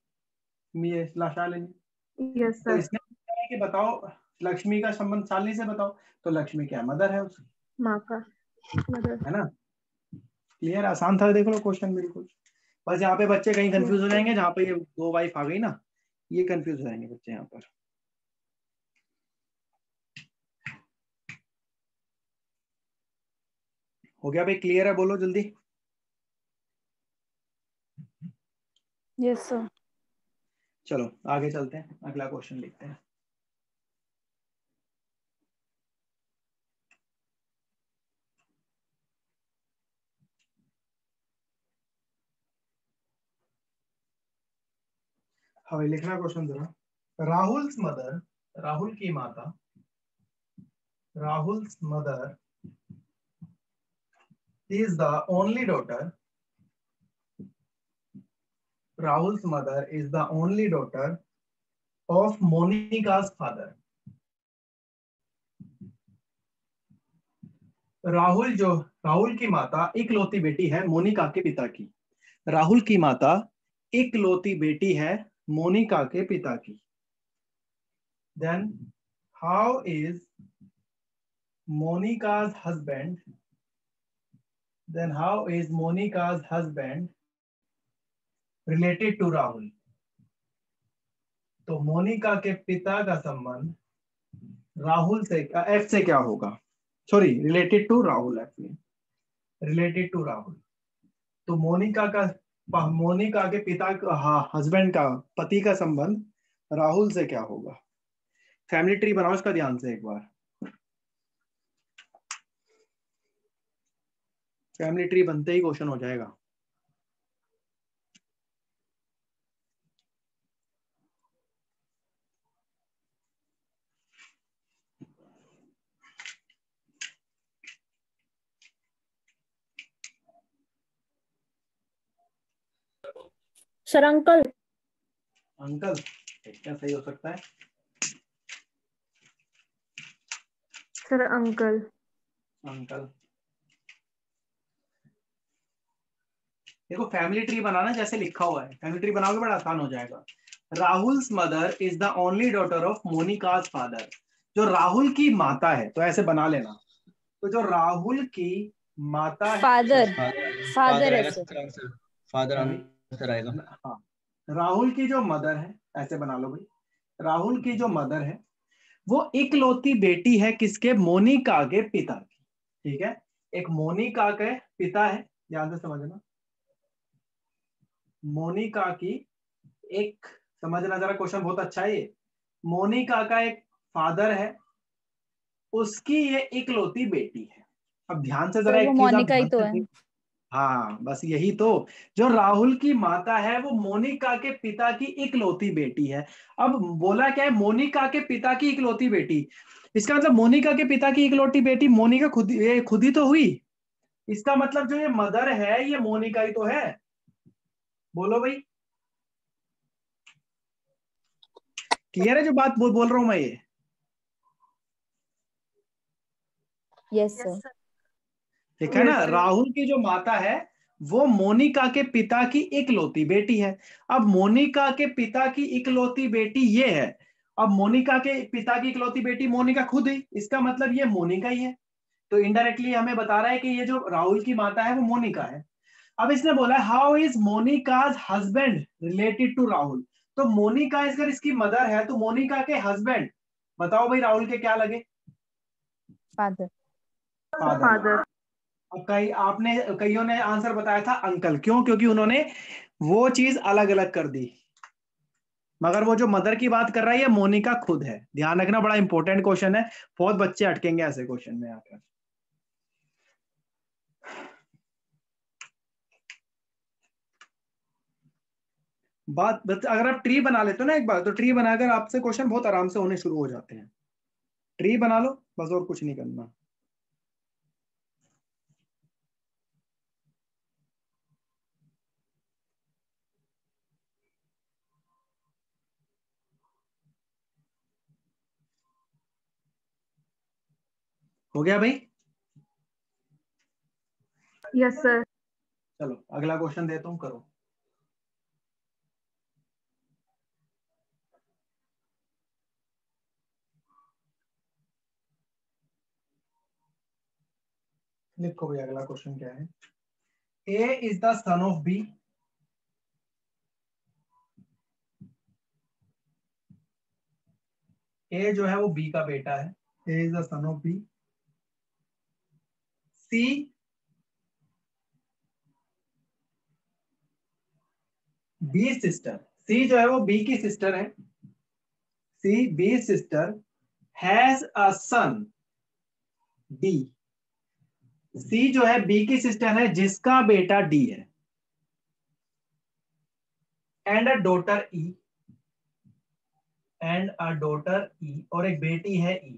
शालिनी। यस तो सर। इसने पूछा है कि बताओ लक्ष्मी का संबंध शालिनी से बताओ, तो लक्ष्मी क्या मदर है उसकी, माँ का मदर, है ना। क्लियर, आसान था, देख लो क्वेश्चन बिल्कुल। बस यहाँ पे बच्चे कहीं कंफ्यूज हो जाएंगे, जहाँ पे ये दो वाइफ आ गई ना, ये कंफ्यूज हो जाएंगे बच्चे यहाँ पर। हो गया भाई, क्लियर है, बोलो जल्दी। Yes sir. चलो आगे चलते हैं, अगला क्वेश्चन लिखते हैं। हाँ लिखना क्वेश्चन जरा। राहुल्स मदर, राहुल की माता, Rahul's mother is the only daughter Rahul's mother is the only daughter of Monika's father. Rahul जो राहुल की माता इकलौती बेटी है मोनिका के पिता की। राहुल की माता इकलौती बेटी है मोनिका के पिता की। Then how is Monika's husband? Then how is Monika's husband related to Rahul? तो मोनिका के पिता का संबंध राहुल से एफ से क्या होगा? Sorry, related to Rahul, actually related to Rahul. तो मोनिका का मोनिका के पिता का हाँ हस्बैंड का पति का संबंध राहुल से क्या होगा? फैमिली ट्री बनाओ इसका ध्यान से एक बार। फैमिली ट्री बनते ही क्वेश्चन हो जाएगा। Sir uncle. अंकल क्या सही हो सकता है? Sir uncle. अंकल देखो फैमिली ट्री बनाना जैसे लिखा हुआ है, फैमिली ट्री बनाओगे बड़ा आसान हो जाएगा। Rahul's mother is the only daughter of Monika's father. जो राहुल की माता है तो ऐसे बना लेना। तो जो राहुल की माता फादर फादर है सर, फादर आंसर आएगा। हाँ, राहुल की जो मदर है ऐसे बना लो भाई। राहुल की जो मदर है वो इकलौती बेटी है किसके? मोनिका के पिता की। ठीक है, एक मोनिका के पिता है, ध्यान से समझना। मोनिका की एक, समझना जरा क्वेश्चन बहुत अच्छा है ये। मोनिका का एक फादर है, उसकी ये इकलौती बेटी है। अब ध्यान से जरा तो एक वो चीज मोनिका ही आप तो ध्यान से है। देख- हाँ बस यही तो। जो राहुल की माता है वो मोनिका के पिता की इकलौती बेटी है। अब बोला क्या है? मोनिका के पिता की इकलौती बेटी। इसका मतलब मोनिका के पिता की इकलौती बेटी मोनिका खुद ये खुद ही तो हुई। इसका मतलब जो ये मदर है ये मोनिका ही तो है। बोलो भाई, क्लियर है जो बात बोल, बोल रहा हूं मैं ये? Yes sir. ठीक है ना? राहुल की जो माता है वो मोनिका के पिता की इकलौती बेटी है। अब मोनिका के पिता की इकलौती बेटी ये है। अब मोनिका के पिता की इकलौती बेटी मोनिका खुद ही, इसका मतलब ये मोनिका ही है। तो इनडायरेक्टली हमें बता रहा है कि ये जो राहुल की माता है वो मोनिका है। अब इसने बोला how is Monica's husband related to Rahul. तो मोनिका अगर इसकी मदर है तो मोनिका के हस्बैंड बताओ भाई राहुल के क्या लगे? Father father. अब कई आपने कईयों ने आंसर बताया था अंकल। क्यों? क्योंकि उन्होंने वो चीज अलग अलग कर दी। मगर वो जो मदर की बात कर रहा है ये मोनिका खुद है। ध्यान रखना, बड़ा इंपॉर्टेंट क्वेश्चन है। बहुत बच्चे अटकेंगे ऐसे क्वेश्चन में आकर। बात अगर आप ट्री बना लेते हो ना एक बार, तो ट्री बनाकर आपसे क्वेश्चन बहुत आराम से होने शुरू हो जाते हैं। ट्री बना लो बस, और कुछ नहीं करना। हो गया भाई? Yes sir. चलो अगला क्वेश्चन देता हूं, करो। लिखो भाई अगला क्वेश्चन क्या है। A is the son of B. A जो है वो बी का बेटा है। A is the son of B. C B sister. C जो है वो बी की सिस्टर है। C B sister has a son D. C जो है बी की सिस्टर है जिसका बेटा डी है। And a daughter E. And a daughter E, और एक बेटी है E.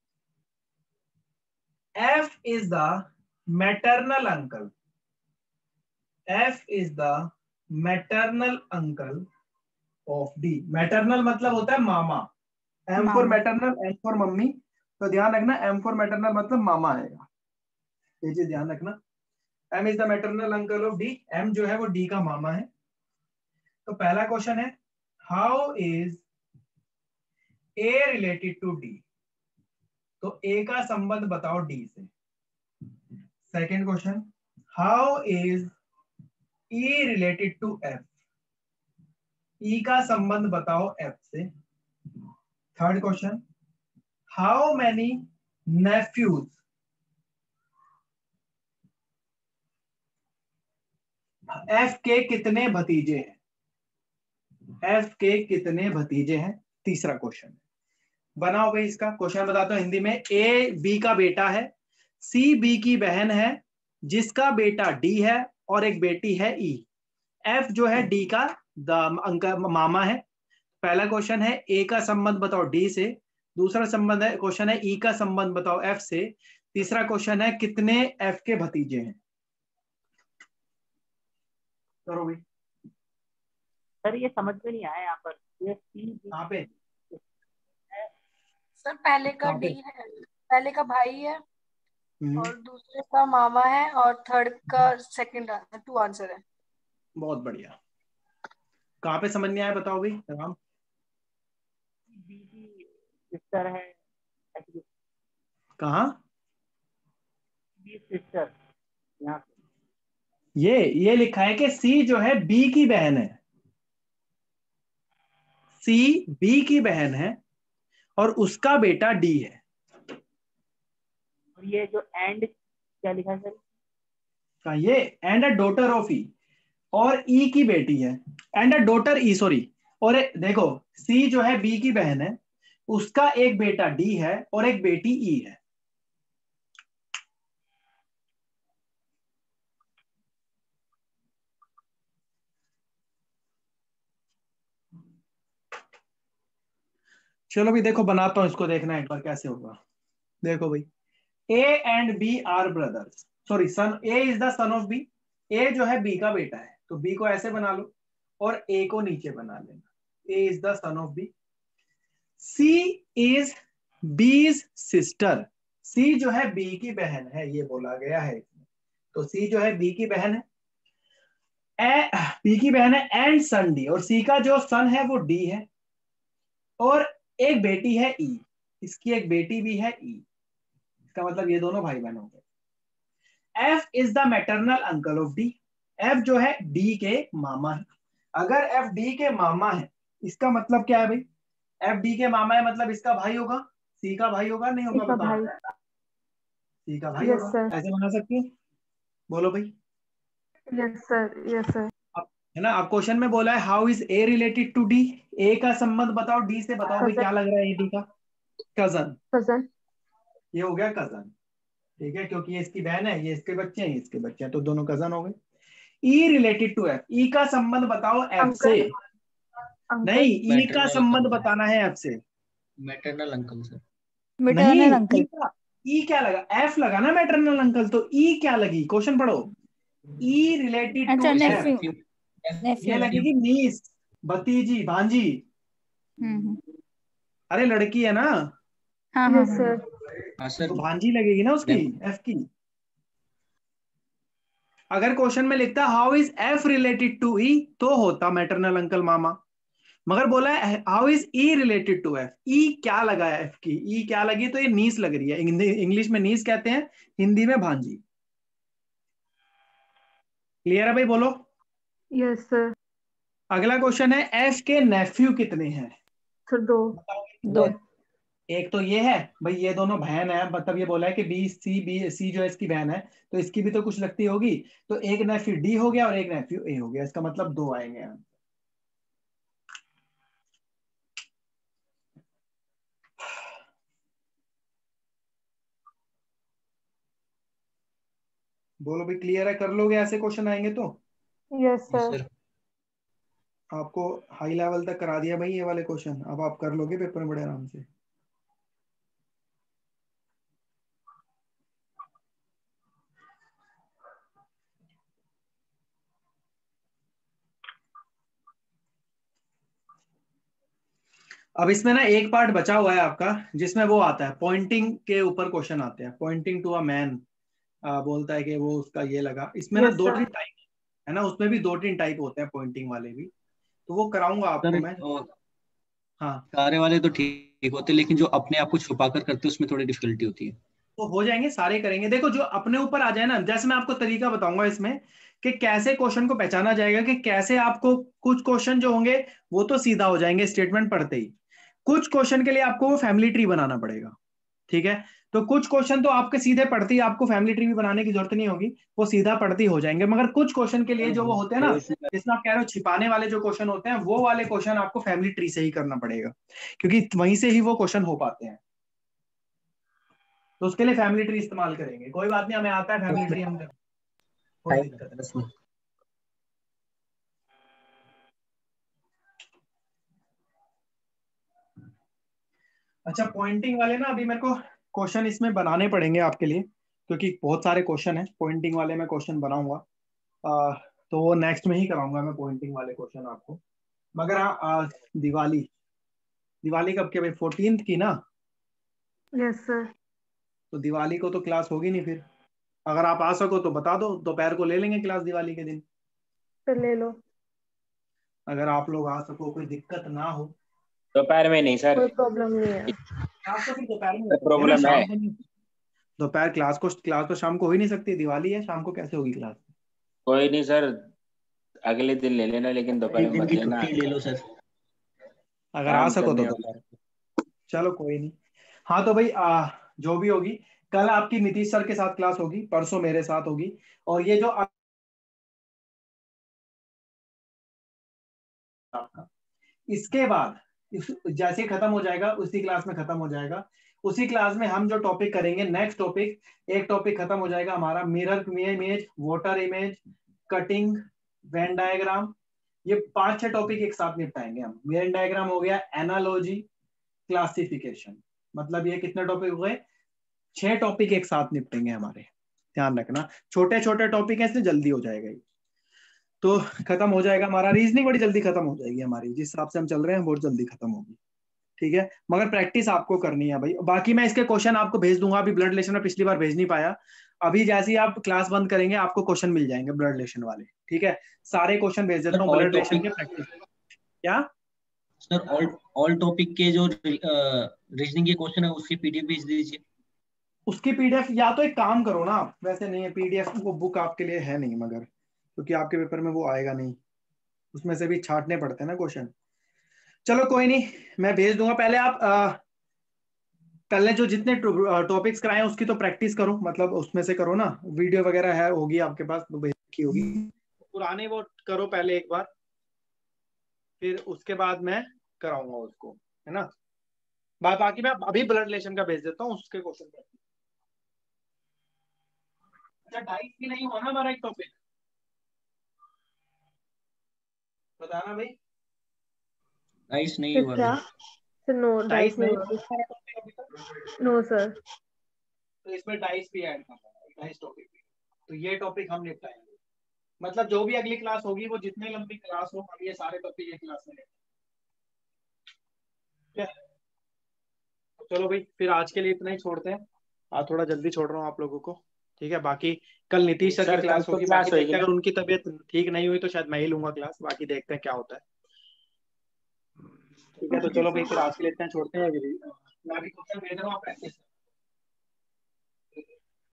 F is the maternal uncle. F is the maternal uncle of D. Maternal मतलब होता है मामा, M for maternal, M for mummy, तो ध्यान रखना एम फॉर मैटरनल मतलब मामा आएगा, ये चीज ध्यान रखना। M is the maternal uncle of D, M जो है वो डी का मामा है। तो पहला क्वेश्चन है how is A related to D, तो ए का संबंध बताओ डी से। Second question how is E related to F, E का संबंध बताओ एफ से। Third question how many nephews, F के कितने भतीजे हैं, एफ के कितने भतीजे हैं। तीसरा क्वेश्चन बनाओ भाई, इसका क्वेश्चन बताता हूं हिंदी में। ए बी का बेटा है, सी बी की बहन है, जिसका बेटा डी है और एक बेटी है ई। एफ जो है डी का अंकल मामा है। पहला क्वेश्चन है ए का संबंध बताओ डी से, दूसरा संबंध है क्वेश्चन है ई का संबंध बताओ एफ से, तीसरा क्वेश्चन है कितने एफ के भतीजे हैं। करो भाई। सर ये समझ में नहीं आया यहाँ पर, ये सी कहाँ पे? सर पहले का कहाँ पे? डी है, पहले का भाई है हम्म, और दूसरे का मामा है और थर्ड का सेकंड, टू आंसर है। बहुत बढ़िया। कहाँ पे समझ नहीं आया बताओ भाई राम। बी की सिस्टर है, कहाँ? बी सिस्टर यहाँ पे। ये ये लिखा है कि सी जो है बी की बहन है, सी बी की बहन है और उसका बेटा डी है। और ये जो एंड क्या लिखा है सर? का ये and a daughter of E, और ई की बेटी है, and a daughter E sorry. और ए, देखो सी जो है बी की बहन है, उसका एक बेटा डी है और एक बेटी ई है। चलो भाई देखो बनाता हूं इसको, देखना एक बार कैसे होगा। देखो भाई A and B are brothers, sorry son, A is the son of B, A जो है बी का बेटा है, तो बी को ऐसे बना लो और ए को नीचे बना लेना। A is the son of B. C is B's sister, C जो है बी की बहन है, ये बोला गया है इसमें, तो सी जो है बी की बहन है, ए बी की बहन है एंड सन डी, और सी का जो सन है वो डी है और एक बेटी है ई, इसकी एक बेटी भी है ई, इसका मतलब ये दोनों भाई बहन हो गए। F is the maternal uncle of D, F जो है डी के मामा है। अगर एफ डी के मामा है इसका मतलब क्या है भाई, एफ डी के मामा है मतलब इसका भाई होगा, सी का भाई होगा नहीं होगा इसका बताओ? भाई। सी का भाई यस होगा। सर, ऐसे बना सकती है, बोलो भाई। Yes sir, yes sir. अब है ना, अब क्वेश्चन में बोला है how is A related to D, A का संबंध बताओ डी से, बताओ भाई क्या लग रहा है ए डी का? Cousin, cousin. ये हो गया कजन, ठीक है, क्योंकि ये इसकी बहन है, ये इसके बच्चे हैं, ये इसके बच्चे हैं, तो दोनों कजन हो गए। E related to F, E का संबंध बताओ एफ से। अंकल। नहीं, ई का मैटरनल संबंध अंकल। बताना है एफ से। Maternal uncle sir. नहीं, मैटरनल ई अंकल। का, ई क्या लगा, एफ लगा ना मैटरनल अंकल, तो ई क्या लगी, क्वेश्चन पढ़ो। ई रिलेटेड अच्छा टू एफ, नेफ्यू, ये नेफ्यू। लगेगी नीस, भतीजी, भांजी। हम्म। अरे लड़की है ना, हाँ हाँ यस हाँ। सर। हाँ सर। तो भांजी लगेगी ना उसकी, एफ की। अगर क्वेश्चन में लिखता how is F related to E, तो होता मैटरनल अंकल मामा, मगर बोला है how is E related to F, E क्या लगा है एफ की, ई क्या लगी, तो ये नीस लग रही है, इंग्लिश में नीस कहते हैं, हिंदी में भांजी। क्लियर है भाई, बोलो। Yes sir. अगला क्वेश्चन है एफ के नेफ्यू कितने हैं? सर दो। दो। एक तो ये है भाई, ये दोनों बहन है, मतलब ये बोला है कि बी सी बी सी जो है इसकी बहन है, तो इसकी भी तो कुछ लगती होगी, तो एक नेफ्यू डी हो गया और एक नेफ्यू ए हो गया, इसका मतलब दो आएंगे यहाँ। बोलो भाई क्लियर है, कर लोगे ऐसे क्वेश्चन आएंगे तो? Yes sir. आपको हाई लेवल तक करा दिया भाई ये वाले क्वेश्चन, अब आप कर लोगे पेपर में बड़े आराम से। अब इसमें ना एक पार्ट बचा हुआ है आपका, जिसमें वो आता है पॉइंटिंग के ऊपर क्वेश्चन आते हैं। पॉइंटिंग टू अ मैन बोलता है कि वो उसका ये लगा। इसमें ना Yes, दो sir. तीन टाइप है ना, उसमें भी दो तीन टाइप होते हैं पॉइंटिंग वाले भी, तो वो कराऊंगा आपको सर मैं। हाँ सारे वाले तो ठीक होते, लेकिन जो अपने आप को छुपा कर करते हैं उसमें थोड़ी डिफिकल्टी होती है। तो हो जाएंगे, सारे करेंगे। देखो जो अपने ऊपर आ जाए ना, जैसे मैं आपको तरीका बताऊंगा इसमें कि कैसे क्वेश्चन को पहचाना जाएगा, कि कैसे आपको कुछ क्वेश्चन जो होंगे वो तो सीधा हो जाएंगे स्टेटमेंट पढ़ते ही, कुछ क्वेश्चन के लिए आपको वो फैमिली ट्री बनाना पड़ेगा। ठीक है, तो कुछ क्वेश्चन तो आपके सीधे पढ़ते ही, आपको फैमिली ट्री भी बनाने की जरूरत नहीं होगी, वो सीधा पढ़ते ही हो जाएंगे। मगर कुछ क्वेश्चन के लिए जो वो होते हैं ना, जिसमें आप कह रहे हो छिपाने वाले जो क्वेश्चन होते हैं, वो वाले क्वेश्चन आपको फैमिली ट्री से ही करना पड़ेगा, क्योंकि वहीं से ही वो क्वेश्चन हो पाते हैं। तो उसके लिए फैमिली ट्री इस्तेमाल करेंगे। कोई बात नहीं, हमें आता है फैमिली ट्री, हम करें, कोई दिक्कत नहीं। अच्छा पॉइंटिंग वाले ना, अभी मेरे को क्वेश्चन इसमें बनाने पड़ेंगे आपके लिए, क्योंकि बहुत सारे क्वेश्चन है पॉइंटिंग वाले, मैं क्वेश्चन बनाऊंगा। आ, तो वो नेक्स्ट में ही कराऊंगा मैं पॉइंटिंग वाले क्वेश्चन आपको। मगर हाँ, आ, दिवाली दिवाली कब के भाई, फोर्टीन की ना? Yes, sir. तो दिवाली को तो क्लास होगी नहीं फिर। अगर आप आ सको तो बता दो, दोपहर को ले लेंगे क्लास दिवाली के दिन। तो ले लो, अगर आप लोग आ सको, कोई दिक्कत ना हो। दोपहर में नहीं सर, कोई प्रॉब्लम नहीं है। क्लास तो फिर दोपहर में हो सकती है ना, प्रॉब्लम है। शाम को नहीं। दोपहर क्लास को क्लास तो शाम को हो ही नहीं सकती, दिवाली है, शाम को कैसे होगी क्लास? कोई नहीं सर, अगले दिन ले लेना, लेकिन दोपहर एक में दिन मत की लेना। छुट्टी ले लो सर, अगर आ काम सको तो करने दोपहर। चलो कोई नहीं। हाँ तो भाई आ, जो भी होगी, कल आपकी नीतीश सर के साथ क्लास होगी, परसों मेरे साथ होगी। और ये जो आपका, इसके बाद इस, जैसे ही खत्म हो जाएगा, उसी क्लास में खत्म हो जाएगा। उसी क्लास में हम जो टॉपिक करेंगे, नेक्स्ट टॉपिक, एक टॉपिक खत्म हो जाएगा हमारा mirror image, water image, cutting, Venn diagram. ये पांच छह टॉपिक एक साथ निपटाएंगे हम। वेन डायग्राम हो गया, एनालॉजी, क्लासिफिकेशन, मतलब ये कितने टॉपिक हो गए? छह टॉपिक एक साथ निपटेंगे हमारे। ध्यान रखना, छोटे छोटे टॉपिक है, इसलिए जल्दी हो जाएगा ये। तो खत्म हो जाएगा हमारा रीजनिंग, बड़ी जल्दी खत्म हो जाएगी हमारी, जिस हिसाब से हम चल रहे हैं बहुत जल्दी खत्म होगी। ठीक है, मगर प्रैक्टिस आपको करनी है भाई। बाकी मैं इसके क्वेश्चन आपको भेज दूंगा। अभी ब्लड रिलेशन में पिछली बार भेज नहीं पाया, अभी जैसे ही आप क्लास बंद करेंगे आपको क्वेश्चन मिल जाएंगे ब्लड रिलेशन वाले। ठीक है, सारे क्वेश्चन भेज देता हूँ ब्लड रिलेशन के प्रैक्टिस। क्या सर? ऑल ऑल टॉपिक के जो रीजनिंग के क्वेश्चन है उसकी पीडीएफ भेज दीजिए। उसकी पीडीएफ, या तो एक काम करो ना आप, वैसे नहीं है पीडीएफ, वो बुक आपके लिए है नहीं, मगर क्योंकि आपके पेपर में वो आएगा नहीं, उसमें से भी छांटने पड़ते हैं ना क्वेश्चन। चलो कोई नहीं, मैं भेज दूंगा। पहले आप आ, पहले जो जितने टॉपिक्स कराए उसकी तो प्रैक्टिस करो, मतलब उसमें से करो ना, वीडियो वगैरह है होगी आपके पास तो की होगी, पुराने वो करो पहले एक बार, फिर उसके बाद मैं कराऊंगा उसको, है ना। बा, बाकी मैं अभी ब्लड रिलेशन का भेज देता हूँ, उसके क्वेश्चन। अच्छा डाइस भी नहीं हुआ ना हमारा एक टॉपिक, बताना भाई। डाइस नहीं हुआ क्या? सर नो, डाइस नहीं हुआ। No sir. तो इसमें डाइस भी ऐड करना है, डाइस टॉपिक भी। तो ये टॉपिक हम निपटाएंगे, मतलब जो भी अगली क्लास होगी, वो जितने लंबी क्लास हो, हम ये सारे टॉपिक एक क्लास में लेंगे। चलो भाई, फिर आज के लिए इतना ही छोड़ते हैं। आज थोड़ा जल्दी छोड़ रहा हूँ आप लोगों को। ठीक है, बाकी कल नीतीश सर की क्लास होगी, बाकी देखते हैं, अगर उनकी तबीयत ठीक नहीं हुई तो शायद मैं ही लूंगा क्लास, बाकी देखते हैं क्या होता है। ठीक है, तो चलो भाई फिर आज के लिए इतना छोड़ते हैं। मैं भी क्वेश्चन भेज रहा हूँ, प्रैक्टिस